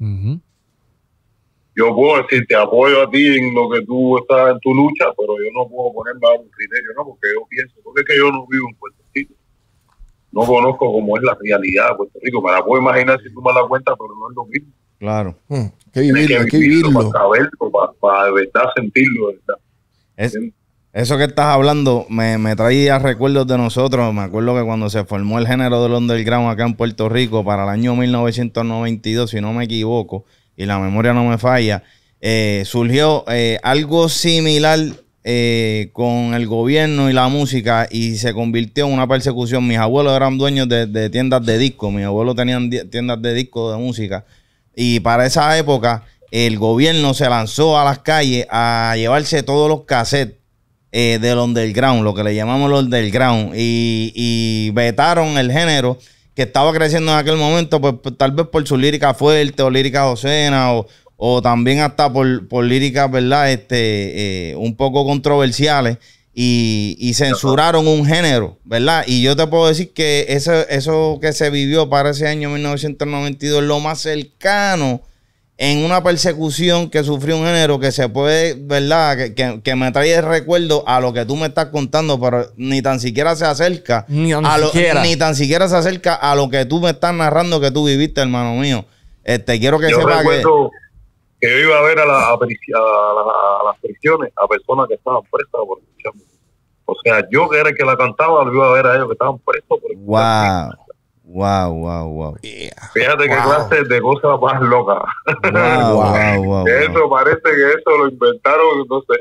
Yo puedo decir, te apoyo a ti en lo que tú estás en tu lucha, pero yo no puedo ponerme a dar un criterio, ¿no? Porque yo pienso, porque es que yo no vivo en Puerto Rico. No conozco cómo es la realidad de Puerto Rico. Me la puedo imaginar si tú me la cuentas, pero no es lo mismo. Claro. Hay que vivirlo. Para saberlo, para de verdad sentirlo, de verdad. Eso que estás hablando me traía recuerdos de nosotros. Me acuerdo que cuando se formó el género del underground acá en Puerto Rico para el año 1992, si no me equivoco, y la memoria no me falla, surgió algo similar con el gobierno y la música y se convirtió en una persecución. Mis abuelos eran dueños de tiendas de discos. Mis abuelos tenían tiendas de discos de música. Y para esa época el gobierno se lanzó a las calles a llevarse todos los cassettes del underground, lo que le llamamos el underground, y vetaron el género que estaba creciendo en aquel momento, pues tal vez por su lírica fuerte o lírica obscena o también hasta por líricas, ¿verdad? Un poco controversiales y censuraron un género, ¿verdad? Y yo te puedo decir que eso que se vivió para ese año 1992 es lo más cercano en una persecución que sufrió un género que se puede, ¿verdad? Que me trae el recuerdo a lo que tú me estás contando, pero ni tan siquiera se acerca ni tan siquiera se acerca a lo que tú me estás narrando que tú viviste, hermano mío. Quiero que sepa que yo iba a ver a las prisiones, a personas que estaban presas por escuchar música. O sea, yo que era el que la cantaba, lo iba a ver a ellos que estaban presos por escuchar música. Wow. Fíjate qué clase de cosas más locas. Wow. Eso parece que eso lo inventaron, no sé.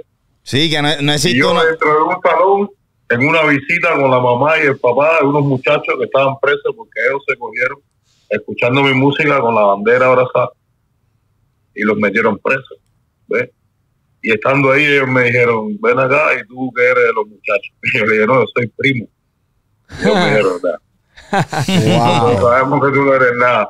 Sí, que no Y existe yo dentro de un salón, en una visita con la mamá y el papá de unos muchachos que estaban presos porque ellos se cogieron escuchando mi música con la bandera abrazada y los metieron presos, ¿ves? Y estando ahí ellos me dijeron, ven acá, y tú que eres de los muchachos. Y yo le dije, no, yo soy primo. Y ellos me dijeron, nosotros sabemos que tú no eres nada.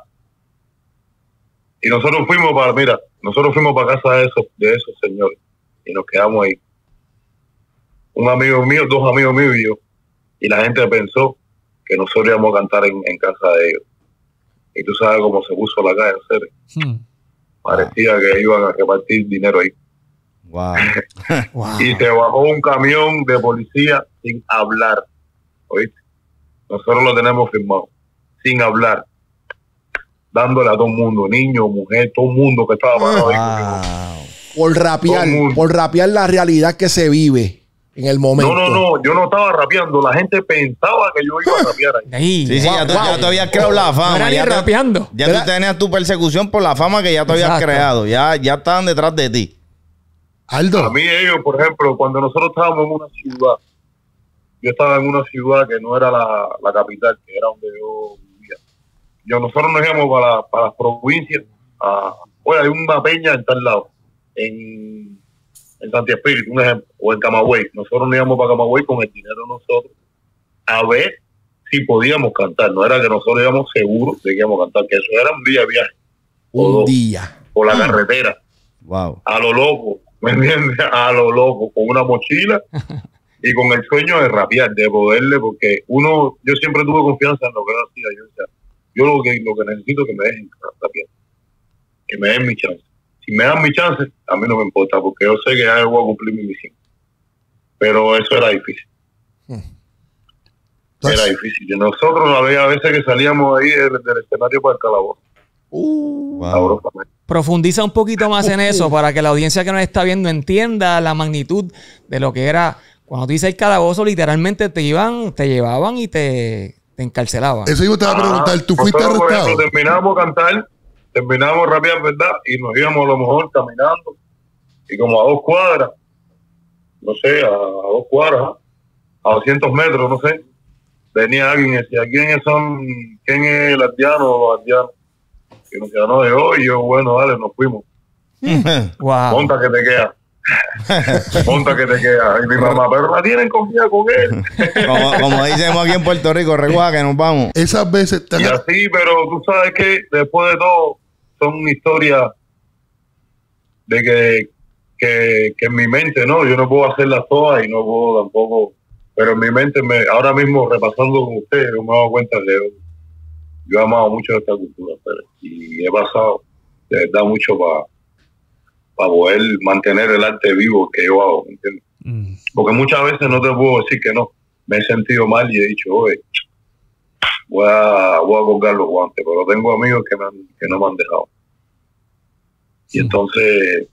Y nosotros fuimos para casa de esos señores y nos quedamos ahí. Un amigo mío, dos amigos míos y yo. Y la gente pensó que nosotros íbamos a cantar en casa de ellos. Y tú sabes cómo se puso la calle, en serio. Parecía que iban a repartir dinero ahí. Wow. Y se bajó un camión de policía sin hablar. ¿Oíste? Nosotros lo tenemos firmado. Sin hablar. Dándole a todo el mundo, niño, mujer, todo el mundo que estaba parado ahí. Por rapear la realidad que se vive en el momento. No, yo no estaba rapeando. La gente pensaba que yo iba a rapear ahí. Sí, ya te habías creado la fama. No era ni rapeando. Ya tú tenías tu persecución por la fama que ya te habías creado. Ya estaban detrás de ti. Aldo. A mí ellos, por ejemplo, cuando nosotros estábamos en una ciudad, yo estaba en una ciudad que no era la capital, que era donde yo vivía. Nosotros nos íbamos para las provincias. Oye, hay una peña en tal lado. En Santi Espíritu, un ejemplo, o en Camagüey. Nosotros nos íbamos para Camagüey con el dinero de nosotros a ver si podíamos cantar. No era que nosotros íbamos seguros de que íbamos a cantar, que eso era un día de viaje. Un día. Por la carretera. Wow. A lo loco, ¿me entiendes? A lo loco, con una mochila y con el sueño de rapear, de poderle, porque yo siempre tuve confianza en lo que yo hacía. Yo decía, yo lo que necesito es que me dejen rapear, que me den mi chance. Si me dan mi chance, a mí no me importa, porque yo sé que ya voy a cumplir mi misión. Pero eso era difícil. Era difícil. Y nosotros había veces que salíamos ahí del escenario para el calabozo. Wow. Profundiza un poquito más en eso para que la audiencia que nos está viendo entienda la magnitud de lo que era. Cuando tú dices el calabozo, literalmente te llevaban y te encarcelaban. Eso yo te iba a preguntar. ¿Tú fuiste nosotros, arrestado? Por ejemplo, terminábamos de cantar, terminábamos de rapear, ¿verdad? Y nos íbamos a lo mejor caminando. Y como a 2 cuadras, no sé, a 2 cuadras, a 200 metros, no sé, venía alguien y decía, ¿quién es el ardiano o los ardianos? Y nos decía, no, y yo, bueno, dale, nos fuimos. Wow. Monta que te queda. Monta que te queda. Y mi mamá, pero la tienen confianza con él. como decimos aquí en Puerto Rico, recuerda que nos vamos. Esas veces... Y así, pero tú sabes que después de todo, son historias de que en mi mente, no, yo no puedo hacerlas todas y no puedo tampoco, pero en mi mente, ahora mismo repasando con ustedes, yo me he dado cuenta que yo he amado mucho esta cultura, y he pasado de verdad mucho para poder mantener el arte vivo que yo hago, ¿entiendes? Porque muchas veces no te puedo decir que no, me he sentido mal y he dicho, oye, voy a colgar los guantes, pero tengo amigos que no me han dejado. Y entonces,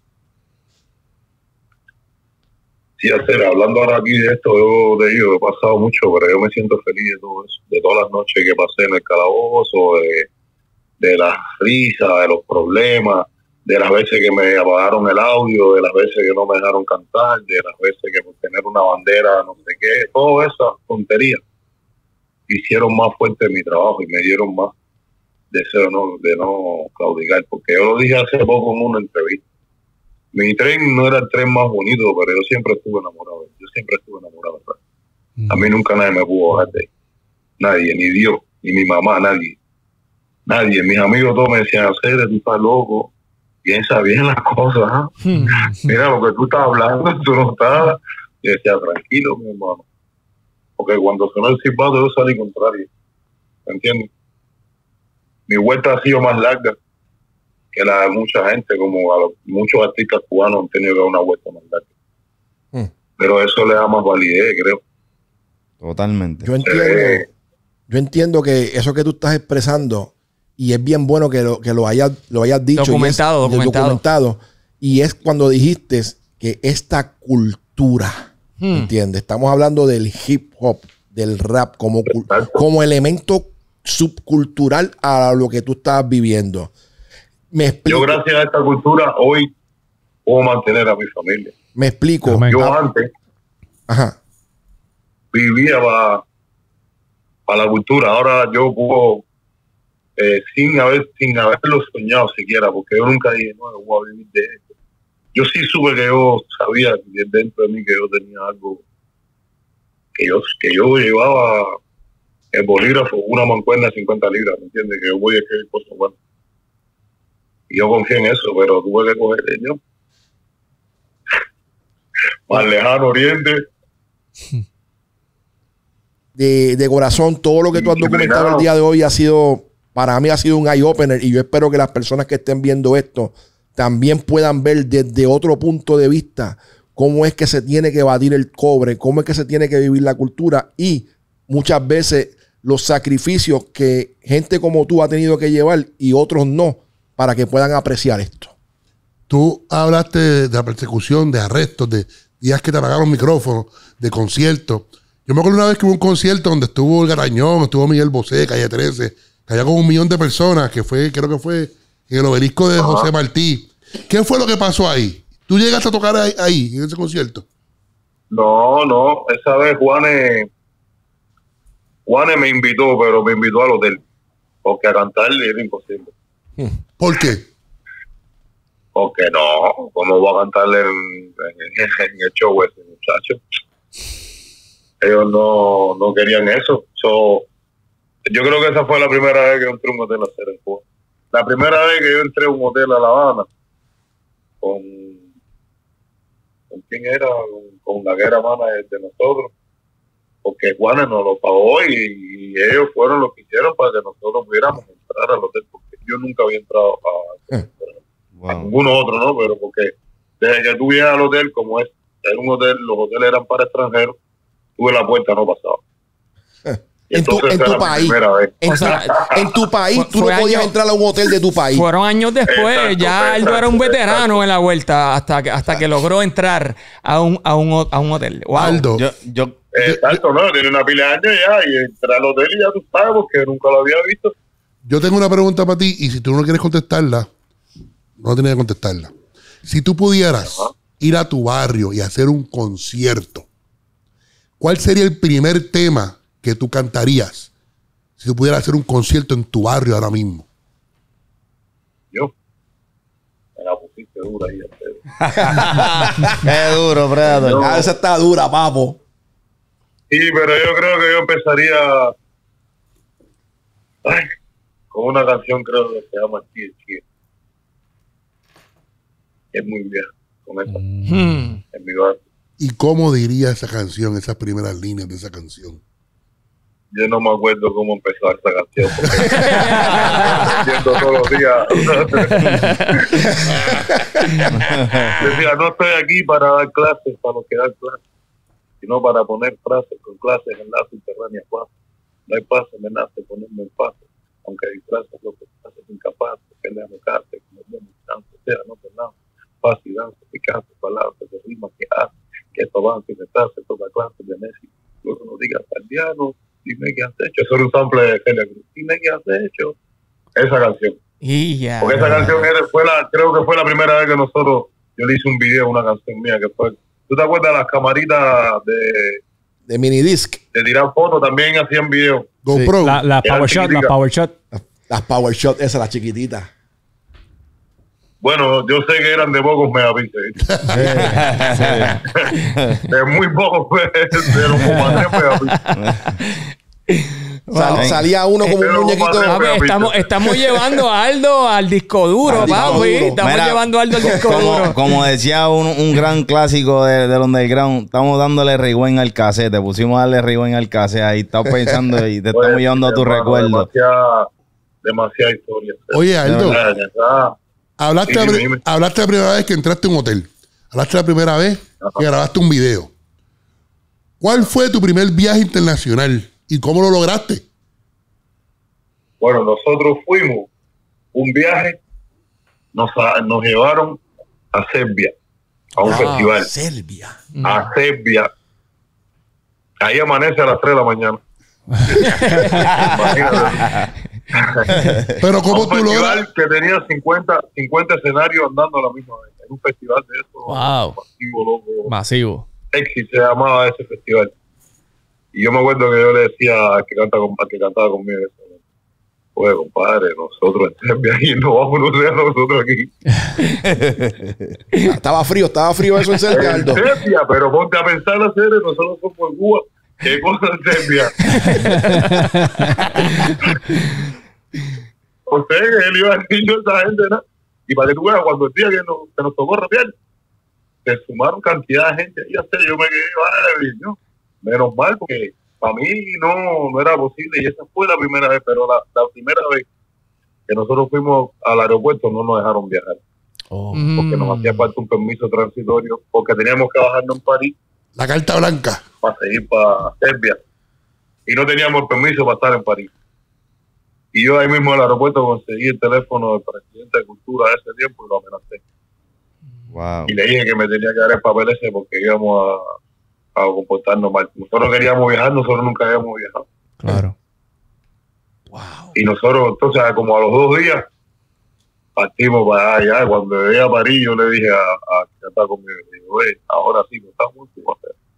sí, hablando ahora aquí de esto, yo he pasado mucho, pero yo me siento feliz de todo eso, de todas las noches que pasé en el calabozo, de las risas, de los problemas, de las veces que me apagaron el audio, de las veces que no me dejaron cantar, de las veces que por tener una bandera, no sé qué, todas esas tonterías hicieron más fuerte mi trabajo y me dieron más deseo de no claudicar, porque yo lo dije hace poco en una entrevista. Mi tren no era el tren más bonito, pero yo siempre estuve enamorado. A mí nunca nadie me pudo bajar de ahí. Nadie, ni Dios, ni mi mamá, nadie. Nadie. Mis amigos todos me decían, Cere, tú estás loco, piensa bien las cosas. Mira lo que tú estás hablando, tú no estás. Y decía, tranquilo, mi hermano. Porque cuando sonó el silbato yo salí contrario. ¿Me entiendes? Mi vuelta ha sido más larga que la de mucha gente, como muchos artistas cubanos han tenido que dar una vuelta más larga. Pero eso le da más validez, creo. Totalmente. Yo entiendo que eso que tú estás expresando, y es bien bueno que lo hayas dicho. Documentado. Y es cuando dijiste que esta cultura, ¿entiendes? Estamos hablando del hip hop, del rap, como elemento subcultural a lo que tú estás viviendo. Me explico. Yo gracias a esta cultura hoy puedo mantener a mi familia. Me explico. Amén. Yo antes Ajá. vivía para la cultura. Ahora yo puedo, sin haberlo soñado siquiera, porque yo nunca dije, no, yo voy a vivir de esto. Yo sí supe que yo sabía dentro de mí que yo tenía algo, que yo llevaba el bolígrafo, una mancuerna de 50 libras, ¿me entiendes? Que yo voy a escribir cosas buenas. Y yo confié en eso, pero tuve que coger el niño. Más lejano oriente. De corazón, todo lo que tú has documentado el día de hoy para mí ha sido un eye-opener, y yo espero que las personas que estén viendo esto también puedan ver desde otro punto de vista cómo es que se tiene que batir el cobre, cómo es que se tiene que vivir la cultura, y muchas veces los sacrificios que gente como tú ha tenido que llevar y otros no, para que puedan apreciar esto. Tú hablaste de la persecución, de arrestos, de días que te apagaron micrófonos, de conciertos. Yo me acuerdo una vez que hubo un concierto donde estuvo el Garañón, estuvo Miguel Bosé, Calle 13, que había como 1 millón de personas, creo que fue en el obelisco de José Martí. ¿Qué fue lo que pasó ahí? ¿Tú llegaste a tocar ahí en ese concierto? No, esa vez Juanes me invitó, pero me invitó al hotel, porque a cantarle era imposible. ¿Por qué? Porque no, ¿cómo voy a cantarle en el show ese, muchacho? Ellos no querían eso. Yo creo que esa fue la primera vez que yo entré a un hotel a hacer el juego. La primera vez que yo entré a un hotel a La Habana, ¿con quién era? Con la que era manager de nosotros, porque Juanes nos lo pagó y ellos fueron los que hicieron para que nosotros pudiéramos entrar al hotel, porque yo nunca había entrado a ninguno otro, ¿no? Pero porque desde que tú vienes al hotel, como era un hotel, los hoteles eran para extranjeros, tuve la puerta, no pasaba. En tu país. En tu país, tú no podías entrar a un hotel de tu país. Fueron años después. Exacto, ya Aldo era un veterano en la vuelta hasta que logró entrar a un hotel. Wow. Aldo. Exacto, no, tiene una pila de años ya y entrar al hotel y ya tú sabes porque nunca lo había visto. Yo tengo una pregunta para ti y si tú no quieres contestarla, no tienes que contestarla. Si tú pudieras ir a tu barrio y hacer un concierto, ¿cuál sería el primer tema que tú cantarías si tú pudieras hacer un concierto en tu barrio ahora mismo? Yo me la pusiste dura ahí. Qué duro, Predator. Esa está dura, papo. Sí, pero yo creo que yo empezaría con una canción, creo que se llama Chie. Es muy vieja, con esa. En mi barrio. ¿Y cómo diría esa canción, esas primeras líneas de esa canción? Yo no me acuerdo cómo empezó esta canción porque siento todos los días. Decía, no estoy aquí para dar clases, para los que dan clases, sino para poner frases con clases en la subterránea paz. No hay paso, me nace ponerme en paz, aunque disfraces lo que haces incapaz, que le anocaste, como no sea, no por nada. Paz y danza, picante, palabras de rima que hace, que esto avance y meterse toda clase de Messi. Luego no digas saldiano. Dime qué has hecho. Eso era un sample de Celia Cruz. Dime qué has hecho. Esa canción. Porque esa canción creo que fue la primera vez que yo le hice un video, una canción mía que fue. ¿Tú te acuerdas de las camaritas de minidisc? De tirar fotos, también hacían video. GoPro. Sí. La Power Shot, la Power Shot. Las Power Shot, esas, las chiquititas. Bueno, yo sé que eran de pocos megapíxeles. De muy pocos, pero como a 3 megapíxeles. Salía uno como un muñequito. Estamos llevando a Aldo al disco duro, papi. Estamos llevando a Aldo al disco duro. Como decía un gran clásico del underground, estamos dándole rewind al cassette. Te pusimos a darle rewind al cassette. Ahí estás pensando y te estamos llevando a tu recuerdo. Demasiada historia. Oye, Aldo. Hablaste la primera vez que entraste a un hotel. Hablaste la primera vez que grabaste un video. ¿Cuál fue tu primer viaje internacional y cómo lo lograste? Bueno, nosotros fuimos un viaje, nos llevaron a Serbia, a un festival. Serbia. A Serbia. Ahí amanece a las 3 de la mañana. Pero ¿cómo tú festival logras? que tenía 50 escenarios andando a la misma vez. Era un festival de eso. Wow. Masivo, loco. Masivo. Exit se llamaba ese festival. Y yo me acuerdo que yo le decía al que cantaba conmigo eso. Oye, compadre, nosotros en Serbia y no vamos a ser nosotros aquí. Estaba frío eso en Serbia, En Aldo. Serbia, pero ponte a pensar la serie, nosotros somos en Cuba. ¿Qué cosa en Serbia? O sea, que él iba a decir yo a esa gente, ¿no? Y para que tú veas, cuando el día que nos tocó rapear, se sumaron cantidad de gente. Ya sé, yo me quedé, vale, ¿no? Menos mal, porque para mí no era posible. Y esa fue la primera vez, pero la primera vez que nosotros fuimos al aeropuerto no nos dejaron viajar. Porque nos hacía falta un permiso transitorio, porque teníamos que bajarnos en París La carta blanca. para seguir para Serbia. Y no teníamos el permiso para estar en París. Y yo ahí mismo en el aeropuerto conseguí el teléfono del presidente de Cultura de ese tiempo y lo amenacé. Wow. Y le dije que me tenía que dar el papel ese porque íbamos a comportarnos mal. Nosotros queríamos viajar, nosotros nunca habíamos viajado. Claro. Y nosotros, entonces, como a los 2 días, partimos para allá. Cuando llegué a París, yo le dije a que estaba conmigo, le dije, oye, ahora sí, no estamos juntos.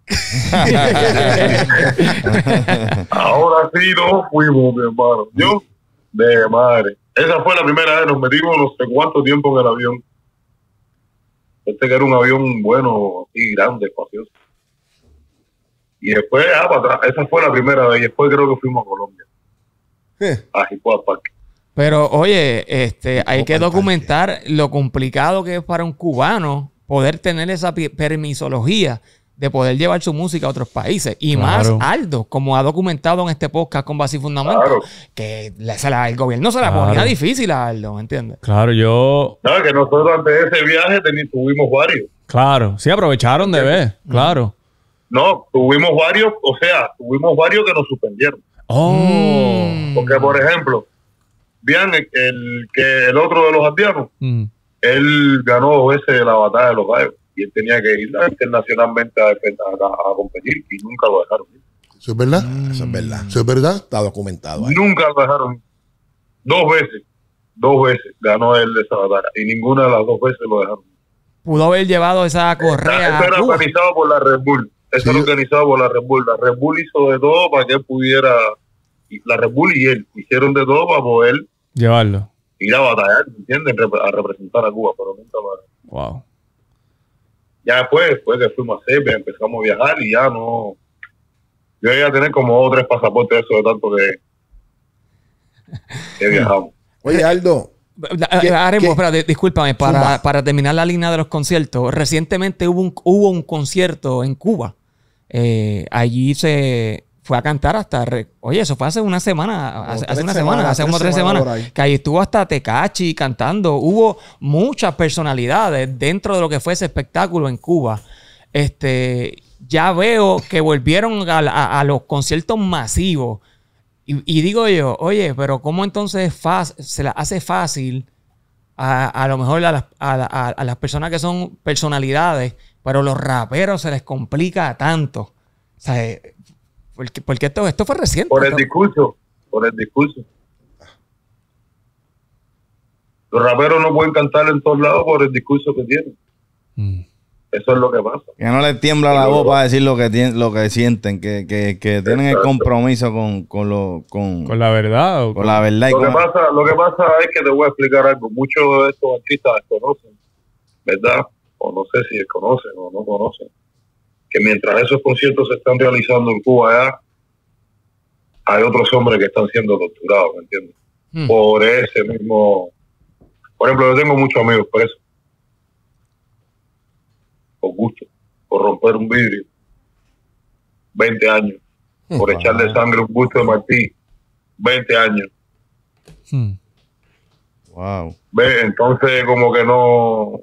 Ahora sí nos fuimos, mi hermano. Yo, de madre. Esa fue la primera vez, nos metimos no sé cuánto tiempo en el avión. Que era un avión bueno, así grande, espacioso. Y después, para atrás, esa fue la primera vez. Y después creo que fuimos a Colombia. A Jicoa Parque. Pero, oye, hay que documentar lo complicado que es para un cubano poder tener esa permisología de poder llevar su música a otros países. Y más Aldo, como ha documentado en este podcast con Base y Fundamento, que el gobierno se la ponía difícil a Aldo, ¿me entiendes? Claro, yo... ¿Sabes? Que nosotros antes de ese viaje tuvimos varios. Claro, sí, aprovecharon de ver, claro. No, tuvimos varios que nos suspendieron. Porque, por ejemplo, bien, el otro de los aldeanos, él ganó 2 veces la batalla de los gallos y él tenía que ir internacionalmente a competir y nunca lo dejaron ir. ¿Eso es verdad? Eso es verdad. ¿Eso es verdad? Está documentado ahí. Nunca lo dejaron ir. 2 veces ganó él esa batalla y ninguna de las 2 veces lo dejaron ir. Pudo haber llevado esa correa. Eso era organizado por la Red Bull. Eso era organizado por la Red Bull. La Red Bull hizo de todo para que él pudiera... La Red Bull y él hicieron de todo para poder llevarlo, ir a batallar, ¿entiendes? A representar a Cuba, pero nunca lo... Wow. Ya después que fuimos a Serbia, empezamos a viajar y ya no... Yo iba a tener como 2 o 3 pasaportes eso de tanto que viajamos. Oye, Aldo. Espérate, discúlpame, para terminar la línea de los conciertos, recientemente hubo un concierto en Cuba. Allí se fue a cantar oye, eso fue hace una semana, hace como 3 semanas, que ahí estuvo hasta Tekashi cantando. Hubo muchas personalidades dentro de lo que fue ese espectáculo en Cuba. Ya veo que volvieron a los conciertos masivos. Y digo yo, oye, pero ¿cómo entonces se la hace fácil a lo mejor a las personas que son personalidades, pero los raperos se les complica tanto? O sea, porque esto fue reciente. Por el discurso. Los raperos no pueden cantar en todos lados por el discurso que tienen. Eso es lo que pasa. Que no les tiembla la voz para decir lo que sienten, que tienen el compromiso con la verdad. Con la verdad. Lo que pasa es que te voy a explicar algo. Muchos de estos artistas desconocen, ¿verdad? O no sé si desconocen o no conocen, que mientras esos conciertos se están realizando en Cuba allá, hay otros hombres que están siendo torturados, ¿me entiendes? Por ese mismo... Por ejemplo, yo tengo muchos amigos presos. Por gusto, por romper un vidrio, 20 años, por echarle sangre a un busto de Martí, 20 años. Wow. ¿Ve? Entonces como que no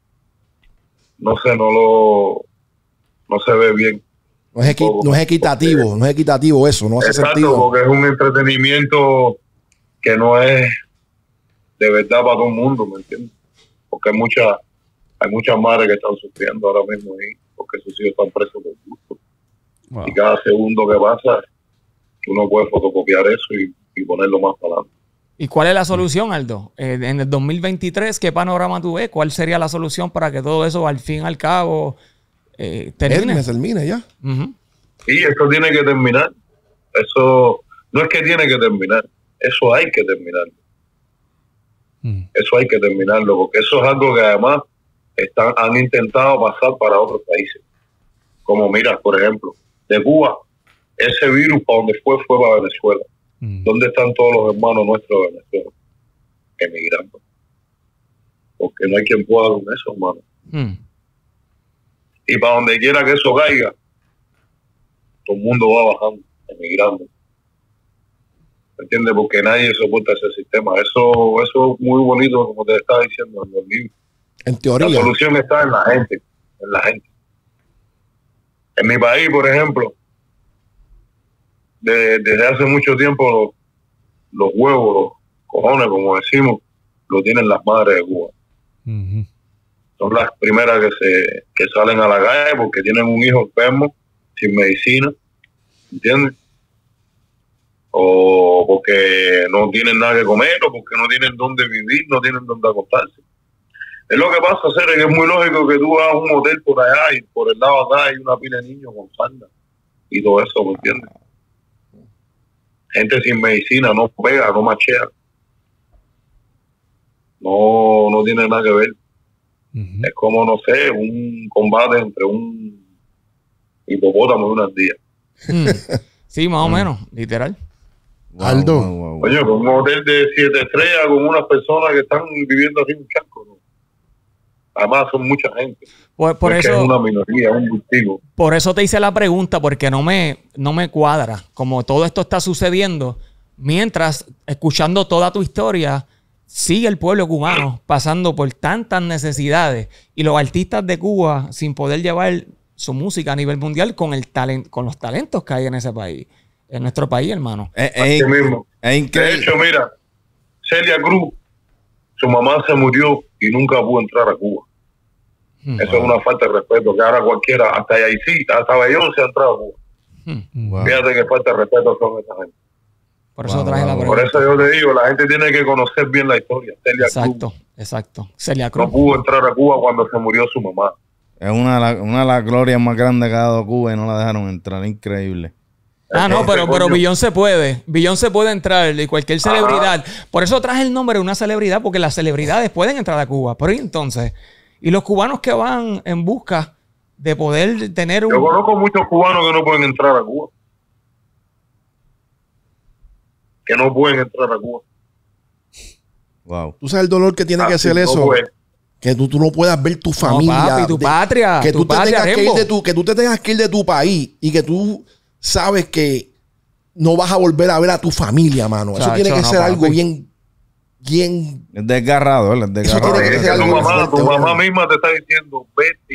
se ve bien. No es equitativo eso, no hace sentido. Porque es un entretenimiento que no es de verdad para todo el mundo, ¿me entiendes? Porque hay muchas madres que están sufriendo ahora mismo ahí porque sus hijos están presos por gusto. Y cada segundo que pasa, tú no puedes fotocopiar eso y ponerlo más para adelante. ¿Y cuál es la solución, Aldo? En el 2023, ¿qué panorama tú ves? ¿Cuál sería la solución para que todo eso, al fin y al cabo, termine? Termine ya. Uh-huh. Sí, eso tiene que terminar. Eso no es que tiene que terminar, eso hay que terminarlo. Eso hay que terminarlo, porque eso es algo que además han intentado pasar para otros países. Como mira, por ejemplo, de Cuba, ese virus para donde fue para Venezuela. ¿Dónde están todos los hermanos nuestros de Venezuela? Emigrando. Porque no hay quien pueda con eso, hermano. Y para donde quiera que eso caiga, todo el mundo va bajando, emigrando. ¿Me entiendes? Porque nadie soporta ese sistema. Eso es muy bonito, como te estaba diciendo en los libros. En teoría. La solución está en la gente. En la gente. En mi país, por ejemplo, desde hace mucho tiempo los huevos, los cojones, como decimos, lo tienen las madres de Cuba. Son las primeras que salen a la calle porque tienen un hijo enfermo, sin medicina, ¿entiendes? O porque no tienen nada que comer, o porque no tienen dónde vivir, no tienen dónde acostarse. Es lo que pasa, Cere, que es muy lógico que tú vas a un hotel por allá y por el lado de acá hay una pila de niños con falda y todo eso, ¿me entiendes? Gente sin medicina, no pega, no machea. No tiene nada que ver. Es como, no sé, un combate entre un hipopótamo y una ardilla. Sí, más o menos, literal. Aldo. Oye, con un hotel de 7 estrellas con unas personas que están viviendo así un charco, ¿no? Además son mucha gente. Por eso, es una minoría, un cultivo. Por eso te hice la pregunta, porque no me cuadra. Como todo esto está sucediendo, mientras, escuchando toda tu historia, sigue el pueblo cubano pasando por tantas necesidades y los artistas de Cuba sin poder llevar su música a nivel mundial con los talentos que hay en ese país. En nuestro país, hermano. Así mismo. Es increíble. De hecho, mira, Celia Cruz, su mamá se murió y nunca pudo entrar a Cuba. Eso es una falta de respeto, que ahora cualquiera, hasta Jay-Z, hasta Beyoncé ha entrado a Cuba. Fíjate que falta de respeto son esa gente. Por eso traje la pregunta. Por eso yo te digo, la gente tiene que conocer bien la historia. Celia Cruz. Exacto. Celia Cruz. No pudo entrar a Cuba cuando se murió su mamá. Es una de las glorias más grandes que ha dado Cuba y no la dejaron entrar. Increíble. No, pero Beyoncé puede. Beyoncé puede entrar y cualquier celebridad. Por eso traje el nombre de una celebridad, porque las celebridades pueden entrar a Cuba. Pero entonces, y los cubanos que van en busca de poder tener un... Yo conozco muchos cubanos que no pueden entrar a Cuba. Que no pueden entrar a Cuba. Wow. ¿Tú sabes el dolor que tiene que ser eso? Puede. Que tú no puedas ver tu familia. No, papi, tu patria. Que tú te tengas que ir Rembo. que tú te tengas que ir de tu país y que tú sabes que no vas a volver a ver a tu familia, mano. Eso tiene que ser algo bien... Es desgarrado, ¿verdad? Es desgarrado. Eso tiene que ser algo Tu mamá misma te está diciendo,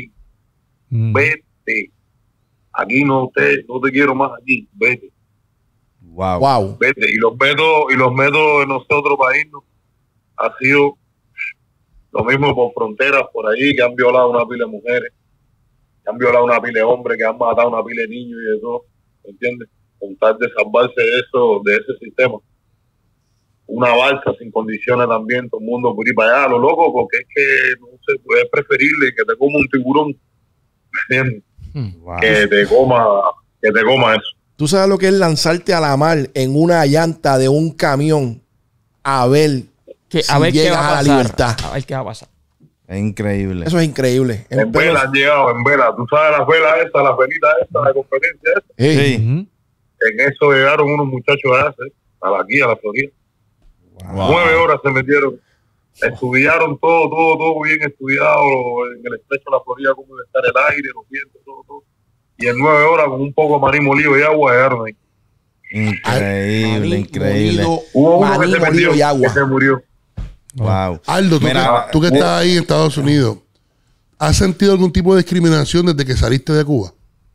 vete. Aquí no te quiero más aquí, vete. Wow. Vete. Y los métodos de nosotros para irnos ha sido lo mismo por fronteras por ahí, que han violado una pila de mujeres, que han violado una pila de hombres, que han matado una pila de niños y de todo, ¿me entiendes? Con tal de salvarse de ese sistema. Una balsa sin condiciones también, todo el mundo por ir para allá, lo loco, porque es que, no sé, pues es preferible que te coma un tiburón, ¿me entiendes? Wow. Que te coma eso. Tú sabes lo que es lanzarte a la mar en una llanta de un camión a ver Que, si a ver qué llegas va a a la pasar. libertad. A ver qué va a pasar. Es increíble. Eso es increíble. En vela han llegado, en vela. Tú sabes las velas estas, las velitas estas, la conferencia esta. Sí. En eso llegaron unos muchachos aquí a la Florida. Wow. 9 horas se metieron. Estudiaron todo bien estudiado en el estrecho de la Florida, cómo iba a estar el aire, los vientos, todo. Y en 9 horas, con un poco de maní molido y agua, llegaron ahí. Increíble. Hubo uno que se molido metió, y agua. que se murió. Wow. Aldo, tú que estás ahí en Estados Unidos, ¿has sentido algún tipo de discriminación desde que saliste de Cuba?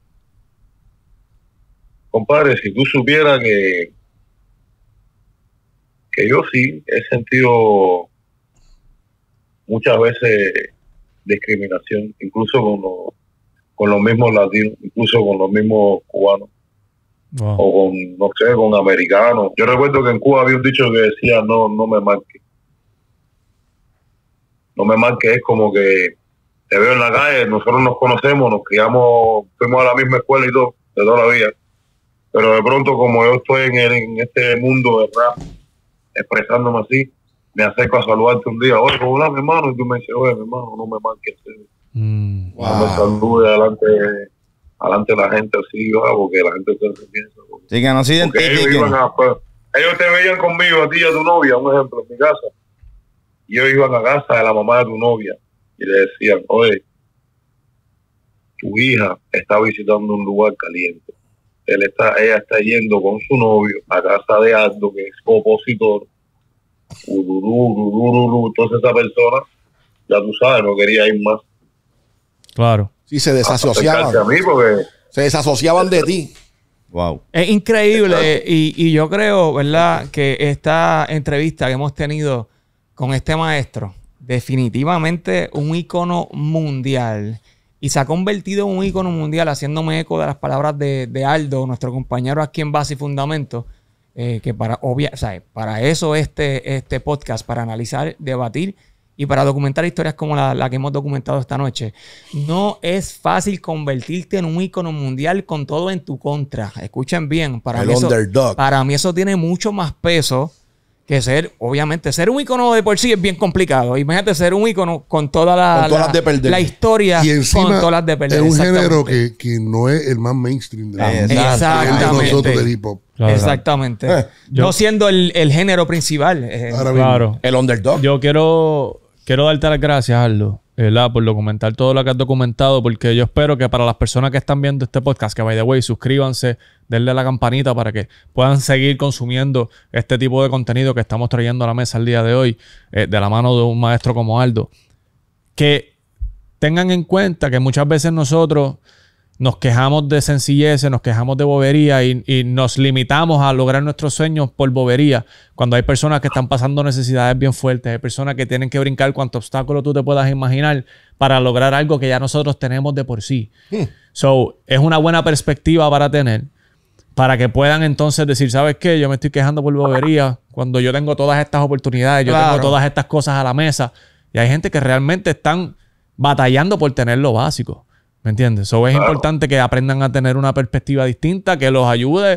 Compadre, si tú supieras que yo sí he sentido muchas veces discriminación, incluso con los mismos latinos, incluso con los mismos cubanos. Wow. o con, no sé, con americanos. Yo recuerdo que en Cuba había un dicho que decía, no me marques. No me marques es como que te veo en la calle, nosotros nos conocemos, nos criamos, fuimos a la misma escuela y todo, de toda la vida. Pero de pronto, como yo estoy en este mundo de rap, expresándome así, me acerco a saludarte un día, oye, ¿cómo estás, mi hermano? Y tú me dices, oye, mi hermano, no me marques. No me salude adelante de la gente así, porque la gente se piensa. Sí, que no se identifiquen. Ellos te veían conmigo, a ti y a tu novia, un ejemplo, en mi casa. Y ellos iban a casa de la mamá de tu novia y le decían, oye, tu hija está visitando un lugar caliente. Ella está yendo con su novio a casa de Aldo, que es opositor. Entonces esa persona, ya tú sabes, no quería ir más. Claro. Sí, se desasociaban. A mí porque Se desasociaban de ti. Wow. Es increíble y yo creo, ¿verdad?, que esta entrevista que hemos tenido con este maestro, definitivamente un ícono mundial. Y se ha convertido en un ícono mundial, haciéndome eco de las palabras de Aldo, nuestro compañero aquí en Base y Fundamento, que para eso este podcast, para analizar, debatir y para documentar historias como la que hemos documentado esta noche. No es fácil convertirte en un ícono mundial con todo en tu contra. Escuchen bien. Para mí eso tiene mucho más peso que ser, obviamente, ser un ícono de por sí es bien complicado. Imagínate ser un ícono con toda la historia, y encima con todas las de perder. Es un género que no es el más mainstream de nosotros del hip hop. Claro. Exactamente. No siendo el género principal. Claro. El underdog. Yo quiero darte las gracias, Aldo, ¿verdad?, por documentar todo lo que has documentado, porque yo espero que para las personas que están viendo este podcast, que by the way, suscríbanse, denle a la campanita para que puedan seguir consumiendo este tipo de contenido que estamos trayendo a la mesa el día de hoy, de la mano de un maestro como Aldo. Que tengan en cuenta que muchas veces nosotros nos quejamos de sencillez, nos quejamos de bobería y nos limitamos a lograr nuestros sueños por bobería, cuando hay personas que están pasando necesidades bien fuertes, hay personas que tienen que brincar cuanto obstáculo tú te puedas imaginar para lograr algo que ya nosotros tenemos de por sí. So, es una buena perspectiva para tener, para que puedan entonces decir, ¿sabes qué? Yo me estoy quejando por bobería cuando yo tengo todas estas oportunidades, yo tengo todas estas cosas a la mesa, y hay gente que realmente están batallando por tener lo básico. ¿Me entiendes? So, es importante que aprendan a tener una perspectiva distinta que los ayude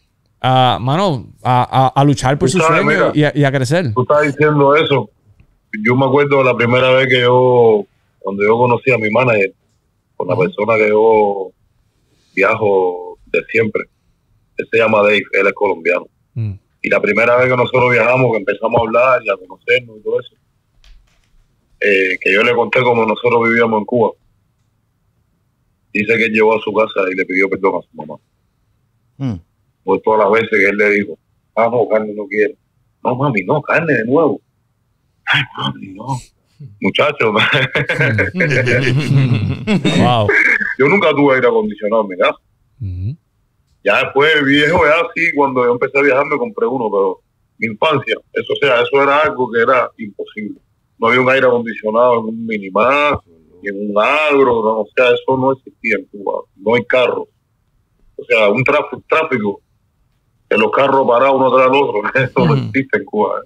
a luchar por sus sueños y a crecer. Tú estás diciendo eso. Yo me acuerdo la primera vez cuando yo conocí a mi manager, con la persona que yo viajo de siempre. Él se llama Dave, él es colombiano. Y la primera vez que nosotros viajamos, que empezamos a hablar y a conocernos y todo eso, que yo le conté cómo nosotros vivíamos en Cuba. Dice que él llegó a su casa y le pidió perdón a su mamá. Por todas las veces que él le dijo, no, carne no quiero. No, mami, no, carne de nuevo. Ay, mami, no. Muchachos. Wow. Yo nunca tuve aire acondicionado en mi casa. Ya después, viejo, ya sí, cuando yo empecé a viajar me compré uno, pero mi infancia, eso era algo que era imposible. No había un aire acondicionado en un Minimás, en un agro, no, o sea, eso no existía en Cuba, no hay carros, o sea, un tráfico de los carros parados uno tras el otro, eso no existe en Cuba.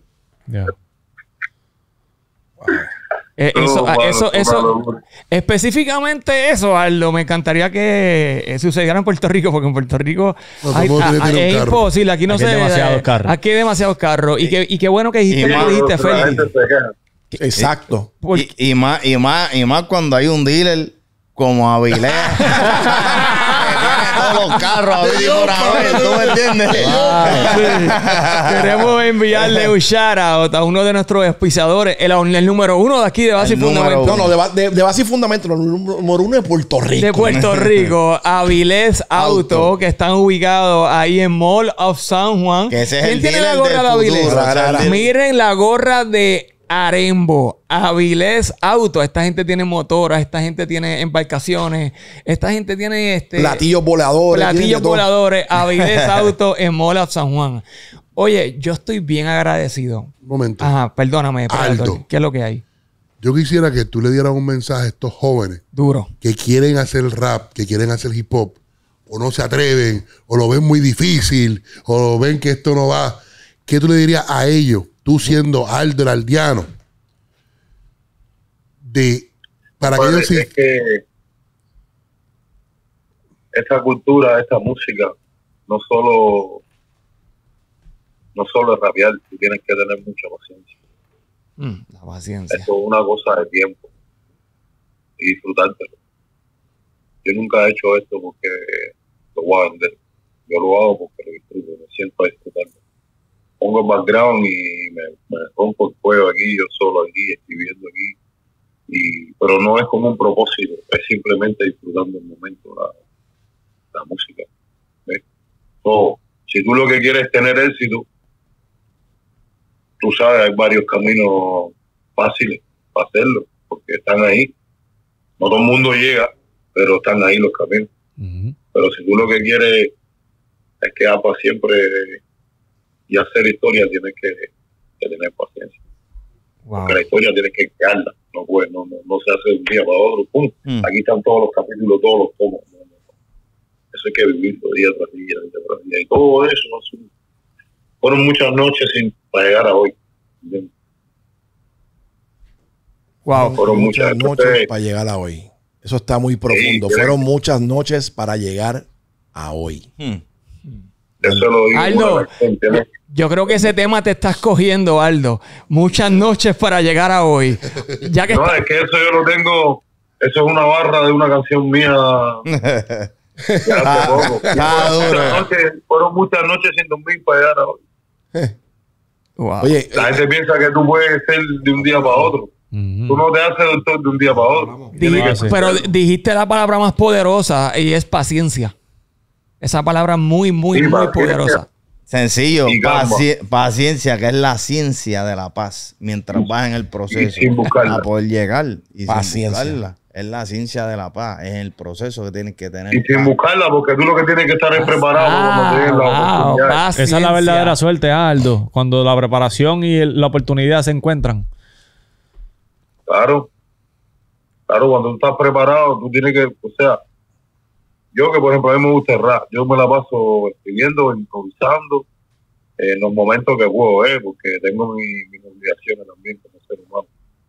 Eso, específicamente eso, Aldo, me encantaría que sucediera en Puerto Rico, porque en Puerto Rico es imposible, aquí no se ve demasiados carros. Aquí hay demasiados carros, y qué bueno que dijiste lo que dijiste, Feli. Exacto. Y más cuando hay un dealer como Avilés que tiene todos los carros ¿tú me entiendes? Queremos enviarle un shout out a uno de nuestros auspiciadores, el número 1 de aquí de Base y Fundamento. No, de Base y Fundamento, el número 1 de Puerto Rico. De Puerto Rico, Avilés Auto, que están ubicados ahí en Mall of San Juan. ¿Quién tiene la gorra de Avilés? Miren la gorra de Arembo, Avilés Auto. Esta gente tiene motoras, esta gente tiene embarcaciones, esta gente tiene platillos voladores. Avilés Auto en Mall of San Juan. Oye, yo estoy bien agradecido. Un momento. Ajá, perdóname, Aldo, ¿qué es lo que hay? Yo quisiera que tú le dieras un mensaje a estos jóvenes duro que quieren hacer rap, que quieren hacer hip hop, o no se atreven, o lo ven muy difícil, o ven que esto no va, ¿qué tú le dirías a ellos, tú siendo Aldo el Aldeano, para que ellos sí? Es que esta cultura, esta música, no solo es rapear, tú tienes que tener mucha paciencia. La paciencia. Esto es una cosa de tiempo y disfrutártelo. Yo nunca he hecho esto porque lo voy a vender. Yo lo hago porque lo disfruto, me siento a disfrutarlo. Pongo el background y me rompo el cuello aquí, yo solo aquí, escribiendo aquí. Pero no es como un propósito, es simplemente disfrutando el momento, la música. ¿Ves? Si tú lo que quieres es tener éxito, tú sabes, hay varios caminos fáciles para hacerlo, porque están ahí. No todo el mundo llega, pero están ahí los caminos. Pero si tú lo que quieres es quedar para siempre y hacer historia, tienes que tener paciencia. Wow. Porque la historia tienes que crearla. No se hace de un día para otro. ¡Pum! Aquí están todos los capítulos, todos los tomos. Eso hay que vivirlo día tras día, día tras día. Y todo eso fueron muchas noches para llegar a hoy. ¿Entiendes? Wow. Fueron muchas noches para llegar a hoy. Eso está muy profundo. Sí, fueron muchas noches para llegar a hoy. Eso lo digo. Aldo, yo creo que ese tema te estás cogiendo, Aldo. Muchas noches para llegar a hoy. Ya que es que eso yo lo tengo. Eso es una barra de una canción mía. Hace poco. Fueron muchas noches sin dormir para llegar a hoy. Wow. Oye, La gente piensa que tú puedes ser de un día para otro. Tú no te haces doctor de un día para otro. Pero dijiste la palabra más poderosa y es paciencia. Esa palabra muy, muy, muy poderosa. Sencillo, paciencia, que es la ciencia de la paz. Mientras vas en el proceso a poder llegar. Y paciencia. sin buscarla, es la ciencia de la paz. Es el proceso que tienes que tener. Y sin buscarla, porque tú lo que tienes que estar es preparado cuando te den la oportunidad. Esa es la verdadera suerte, Aldo. Cuando la preparación y la oportunidad se encuentran. Claro, cuando tú estás preparado, tú tienes que, o sea, yo que por ejemplo a mí me gusta el rap, yo me la paso escribiendo, improvisando en los momentos que puedo, porque tengo mis obligaciones también como ser humano.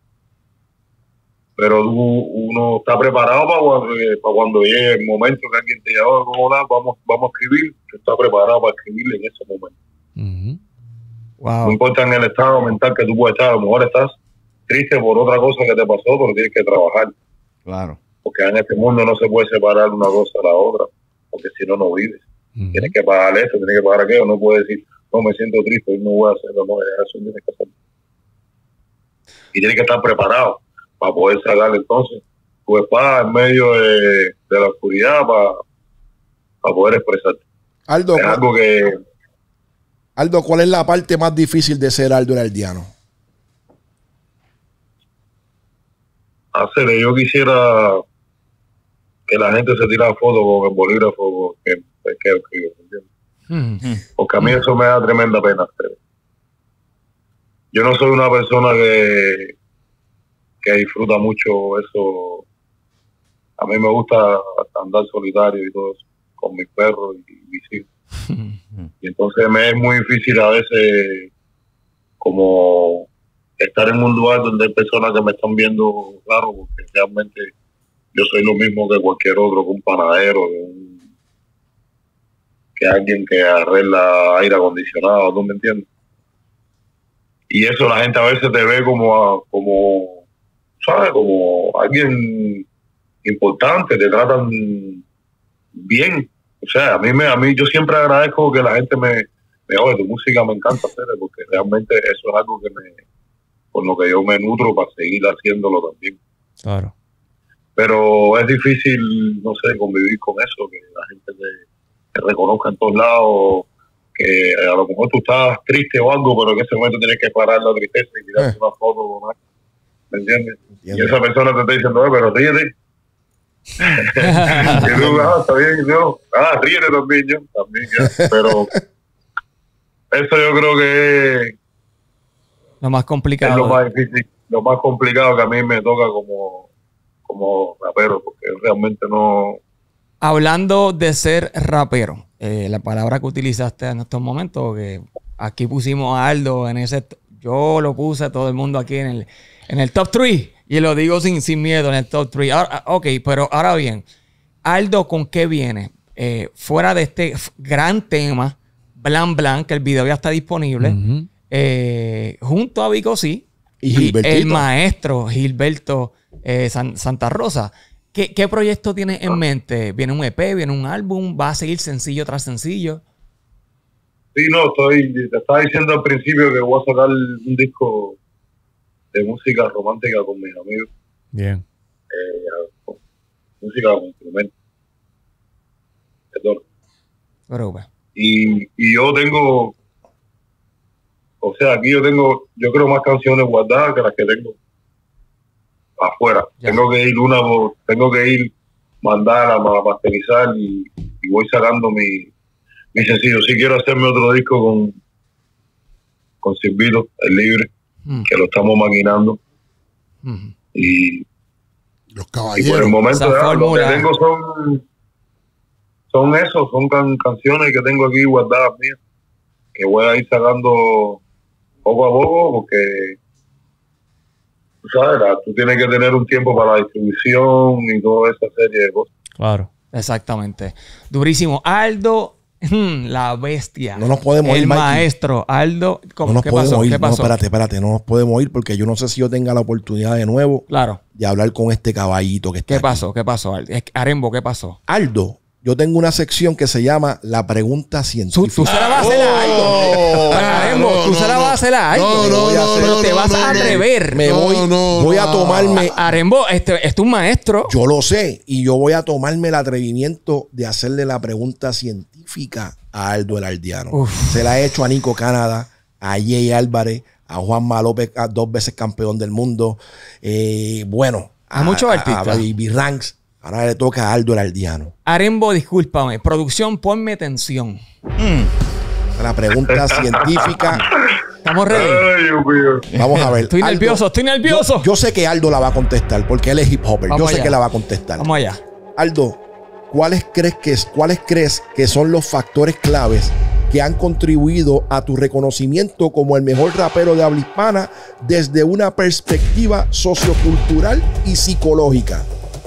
Pero uno está preparado para cuando llegue el momento que alguien te llama, vamos a escribir, tú estás preparado para escribir en ese momento. Wow. No importa en el estado mental que tú puedas estar, a lo mejor estás triste por otra cosa que te pasó, pero tienes que trabajar. Claro. Porque en este mundo no se puede separar una cosa de la otra, porque si no, no vives. Tienes que pagar esto, tienes que pagar aquello, no puedes decir, no, me siento triste y no voy a hacerlo, no, eso tienes que hacerlo. Y tienes que estar preparado para poder sacar entonces tu espada en medio de la oscuridad para poder expresarte. Aldo, es algo que... Aldo, ¿cuál es la parte más difícil de ser Aldo el Aldeano? Yo quisiera que la gente se tira fotos con el bolígrafo que escribo, ¿entiendes? Porque a mí eso me da tremenda pena hacer. Yo no soy una persona que disfruta mucho eso. A mí me gusta andar solitario y todo eso, con mis perros y mis hijos. Y entonces me es muy difícil a veces como estar en un lugar donde hay personas que me están viendo raro, porque realmente yo soy lo mismo que cualquier otro, que un panadero, que alguien que arregla aire acondicionado, ¿tú me entiendes? Y eso la gente a veces te ve como ¿sabes? Como alguien importante, te tratan bien. O sea, a mí yo siempre agradezco que la gente me oye, tu música me encanta hacer, porque realmente eso es algo con lo que yo me nutro para seguir haciéndolo también. Claro. Pero es difícil, no sé, convivir con eso, que la gente te reconozca en todos lados, que a lo mejor tú estás triste o algo, pero en ese momento tienes que parar la tristeza y tirarte una foto con alguien. ¿Me entiendes? Y esa persona te está diciendo, pero ríete. Y tú, está bien, yo, ríete también, ya. Pero eso yo creo que es lo más complicado. Es lo más difícil, lo más complicado que a mí me toca como rapero, porque realmente no Hablando de ser rapero, la palabra que utilizaste en estos momentos, que aquí pusimos a Aldo en ese... Yo lo puse a todo el mundo aquí en el top 3. Y lo digo sin miedo, en el top 3. Ok, pero ahora bien, Aldo, ¿con qué viene? Fuera de este gran tema, Blan Blan, que el video ya está disponible, junto a Vico C y el maestro Gilberto Santa Rosa. ¿Qué proyecto tienes en mente? ¿Viene un EP? ¿Viene un álbum? ¿Va a seguir sencillo tras sencillo? Sí, no, te estaba diciendo al principio que voy a sacar un disco de música romántica con mis amigos. Bien. Música con instrumentos. Pero, bueno. Y yo tengo, o sea, aquí yo creo más canciones guardadas que las que tengo afuera. Ya. Tengo que ir mandar a masterizar y voy sacando mi sencillo. Sí quiero hacerme otro disco con Silvito, el Libre, que lo estamos maquinando. Y los caballeros. Y por el momento lo que tengo son canciones que tengo aquí guardadas mías, que voy a ir sacando poco a poco, porque tú sabes, tú tienes que tener un tiempo para la distribución y toda esa serie de cosas. Claro. Exactamente. Durísimo. Aldo, la bestia. No nos podemos ir, el maestro. Aldo, ¿cómo? No nos podemos ir. ¿Qué pasó? No, espérate. No nos podemos ir porque yo no sé si yo tenga la oportunidad de nuevo de hablar con este caballito que está ¿Qué pasó? Arembo, ¿qué pasó? Aldo, yo tengo una sección que se llama La Pregunta Científica. Tú se la vas a hacer a Aldo. Arembo, tú se la vas a hacer a Aldo. Pero te vas a atrever. Voy a tomarme... Arembo, este es un maestro. Yo lo sé. Y yo voy a tomarme el atrevimiento de hacerle la pregunta científica a Aldo el Aldeano. Se la he hecho a Nico Canadá, a Jay Álvarez, a Juanma López, 2 veces campeón del mundo. A muchos artistas. A Baby Ranks. Ahora le toca a Aldo el Aldeano. Arembo, discúlpame. Producción, ponme tensión. La pregunta científica. Estamos ready. Vamos a ver. Estoy nervioso. Yo sé que Aldo la va a contestar porque él es hip hopper. Yo sé que la va a contestar. Vamos allá. Aldo, ¿cuáles crees que son los factores claves que han contribuido a tu reconocimiento como el mejor rapero de habla hispana desde una perspectiva sociocultural y psicológica?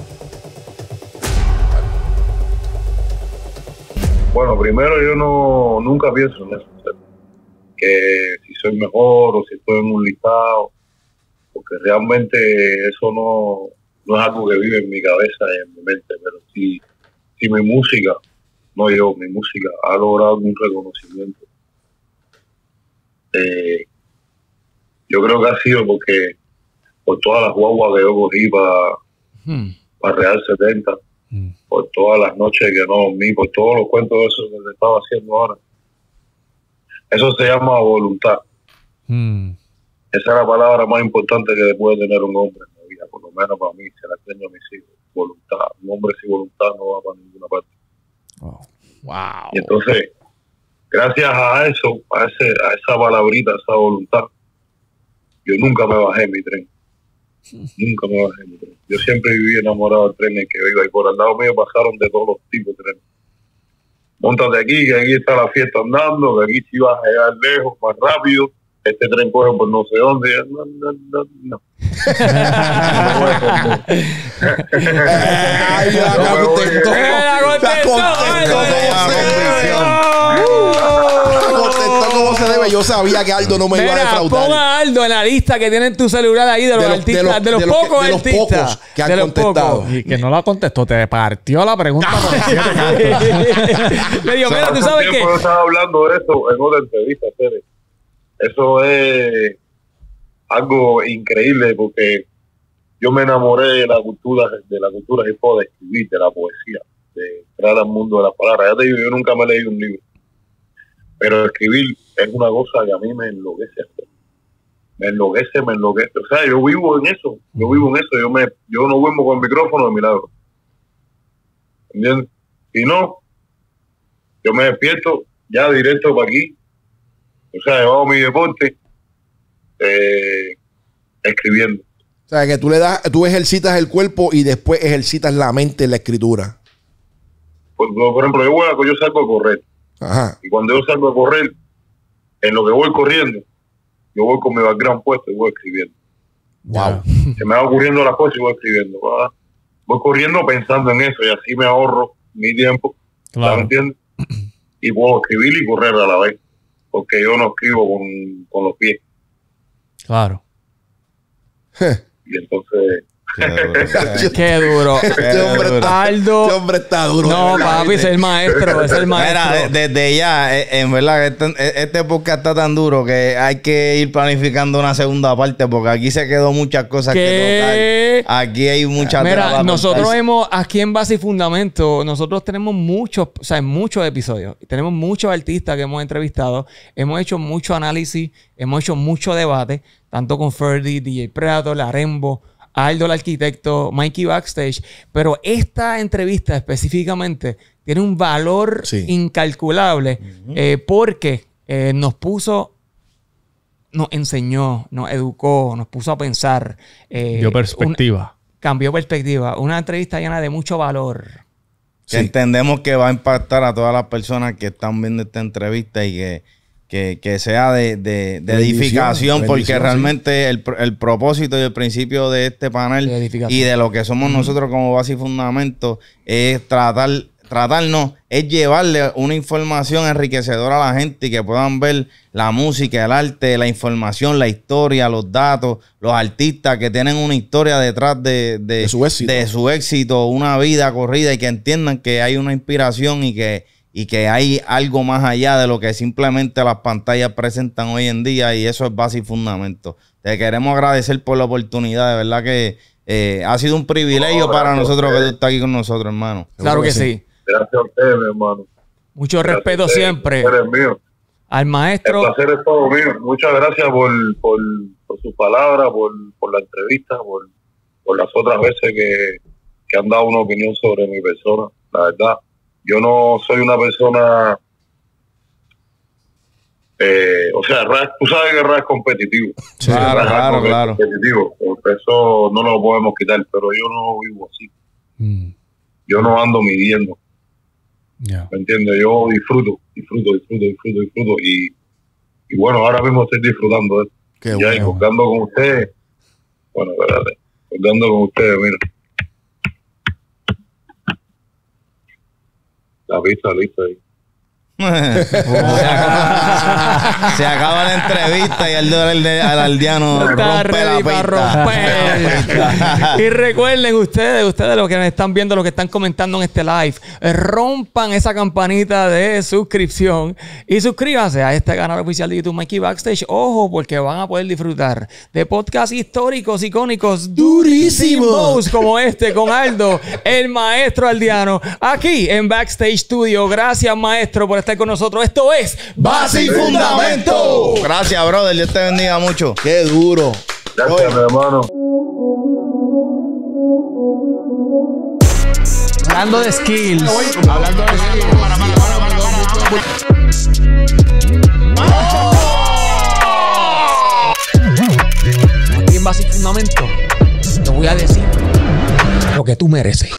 Bueno, primero yo nunca pienso en eso, que si soy mejor o si estoy en un listado, porque realmente eso no es algo que vive en mi cabeza y en mi mente, pero si mi música, mi música ha logrado un reconocimiento, yo creo que ha sido por todas las guaguas que yo cogí para Real 70, por todas las noches que no dormí, por todos los cuentos de eso que le estaba haciendo ahora. Eso se llama voluntad. Esa es la palabra más importante que puede tener un hombre en la vida, por lo menos para mí, se la enseño a mis hijos. Voluntad. Un hombre sin voluntad no va para ninguna parte. Wow. Y entonces, gracias a eso, a esa palabrita, a esa voluntad, yo nunca me bajé en mi tren. Nunca me bajé en mi tren. Yo siempre viví enamorado del tren en el que iba, y por al lado mío pasaron de todos los tipos de trenes. Móntate aquí, que aquí está la fiesta andando, que aquí sí vas a llegar lejos, más rápido. Este tren coge por no sé dónde. No. ¿Cómo se debe? Yo sabía que Aldo no me iba a defraudar. Ponga a Aldo en la lista que tiene en tu celular ahí de los artistas, de los pocos artistas que han contestado. Y que no la contestó, te partió la pregunta. Le digo, mira, tú sabes que yo estaba hablando de eso en otra entrevista, Tere. Eso es algo increíble porque yo me enamoré de la cultura hip hop, de escribir, de la poesía, de entrar al mundo de las palabras. Ya te digo, yo nunca me leí un libro, pero escribir es una cosa que a mí me enloquece. Me enloquece. O sea, yo vivo en eso. Yo no duermo con el micrófono de milagro. ¿Entiendes? Si no, yo me despierto ya directo para aquí. O sea, llevado mi deporte escribiendo. O sea, que tú ejercitas el cuerpo y después ejercitas la mente en la escritura. por ejemplo, yo salgo a correr. Ajá. Y cuando yo salgo a correr, en lo que voy corriendo, yo voy con mi background puesto y voy escribiendo. Wow. Se me va ocurriendo las cosas y voy escribiendo. ¿verdad? Voy corriendo pensando en eso y así me ahorro mi tiempo. Claro. ¿Me entiendes? Y puedo escribir y correr a la vez. Porque yo no escribo con los pies. Claro. Y entonces... Qué duro. Este hombre está duro. No, papi, es el maestro. Es el maestro. Mira, desde ya, en verdad, este podcast está tan duro que hay que ir planificando una segunda parte porque aquí se quedó muchas cosas que tocar. Aquí hay muchas. Mira, nosotros aquí en Base y Fundamento, nosotros tenemos muchos episodios. Tenemos muchos artistas que hemos entrevistado. Hemos hecho mucho análisis. Hemos hecho mucho debate. Tanto con Ferdy, DJ Predator, Arembo, Aldo el arquitecto, Mikey Backstage, pero esta entrevista específicamente tiene un valor incalculable porque nos enseñó, nos educó, nos puso a pensar. Dio perspectiva. Cambió perspectiva. Una entrevista llena de mucho valor. Que entendemos que va a impactar a todas las personas que están viendo esta entrevista y que sea de edificación, porque realmente el propósito y el principio de este panel y de lo que somos nosotros como Base y Fundamento es tratarnos, es llevarle una información enriquecedora a la gente y que puedan ver la música, el arte, la información, la historia, los datos, los artistas que tienen una historia detrás de su éxito, una vida corrida y que entiendan que hay una inspiración y que hay algo más allá de lo que simplemente las pantallas presentan hoy en día, y eso es Base y Fundamento. Te queremos agradecer por la oportunidad, de verdad que ha sido un privilegio para nosotros que tú estás aquí con nosotros, hermano. Claro que sí. Gracias a ustedes, mi hermano. Mucho respeto siempre al maestro. El placer es todo mío. Muchas gracias por sus palabras, por la entrevista, por las otras veces que han dado una opinión sobre mi persona. La verdad, yo no soy una persona, tú sabes que Ra es competitivo. Sí, claro. Competitivo. Eso no lo podemos quitar, pero yo no vivo así. Yo no ando midiendo. ¿Me entiendes? Yo disfruto. Y bueno, ahora mismo estoy disfrutando de esto. Y colgando con ustedes. Bueno, espérate. Colgando con ustedes, mira. La pista lista ahí. Se acaba la entrevista y al aldeano rompe la pista. Y recuerden ustedes los que nos están viendo, los que están comentando en este live, rompan esa campanita de suscripción y suscríbanse a este canal oficial de YouTube Mikey Backstage. Ojo, porque van a poder disfrutar de podcasts históricos, icónicos, durísimos como este con Aldo, el maestro aldeano, aquí en Backstage Studio. Gracias, maestro, por estar con nosotros. Esto es Base y Fundamento. Gracias, brother. Dios te bendiga mucho. Qué duro. Gracias, mi hermano. Hablando de skills. Hablando de skills. Aquí en Base y Fundamento te voy a decir lo que tú mereces.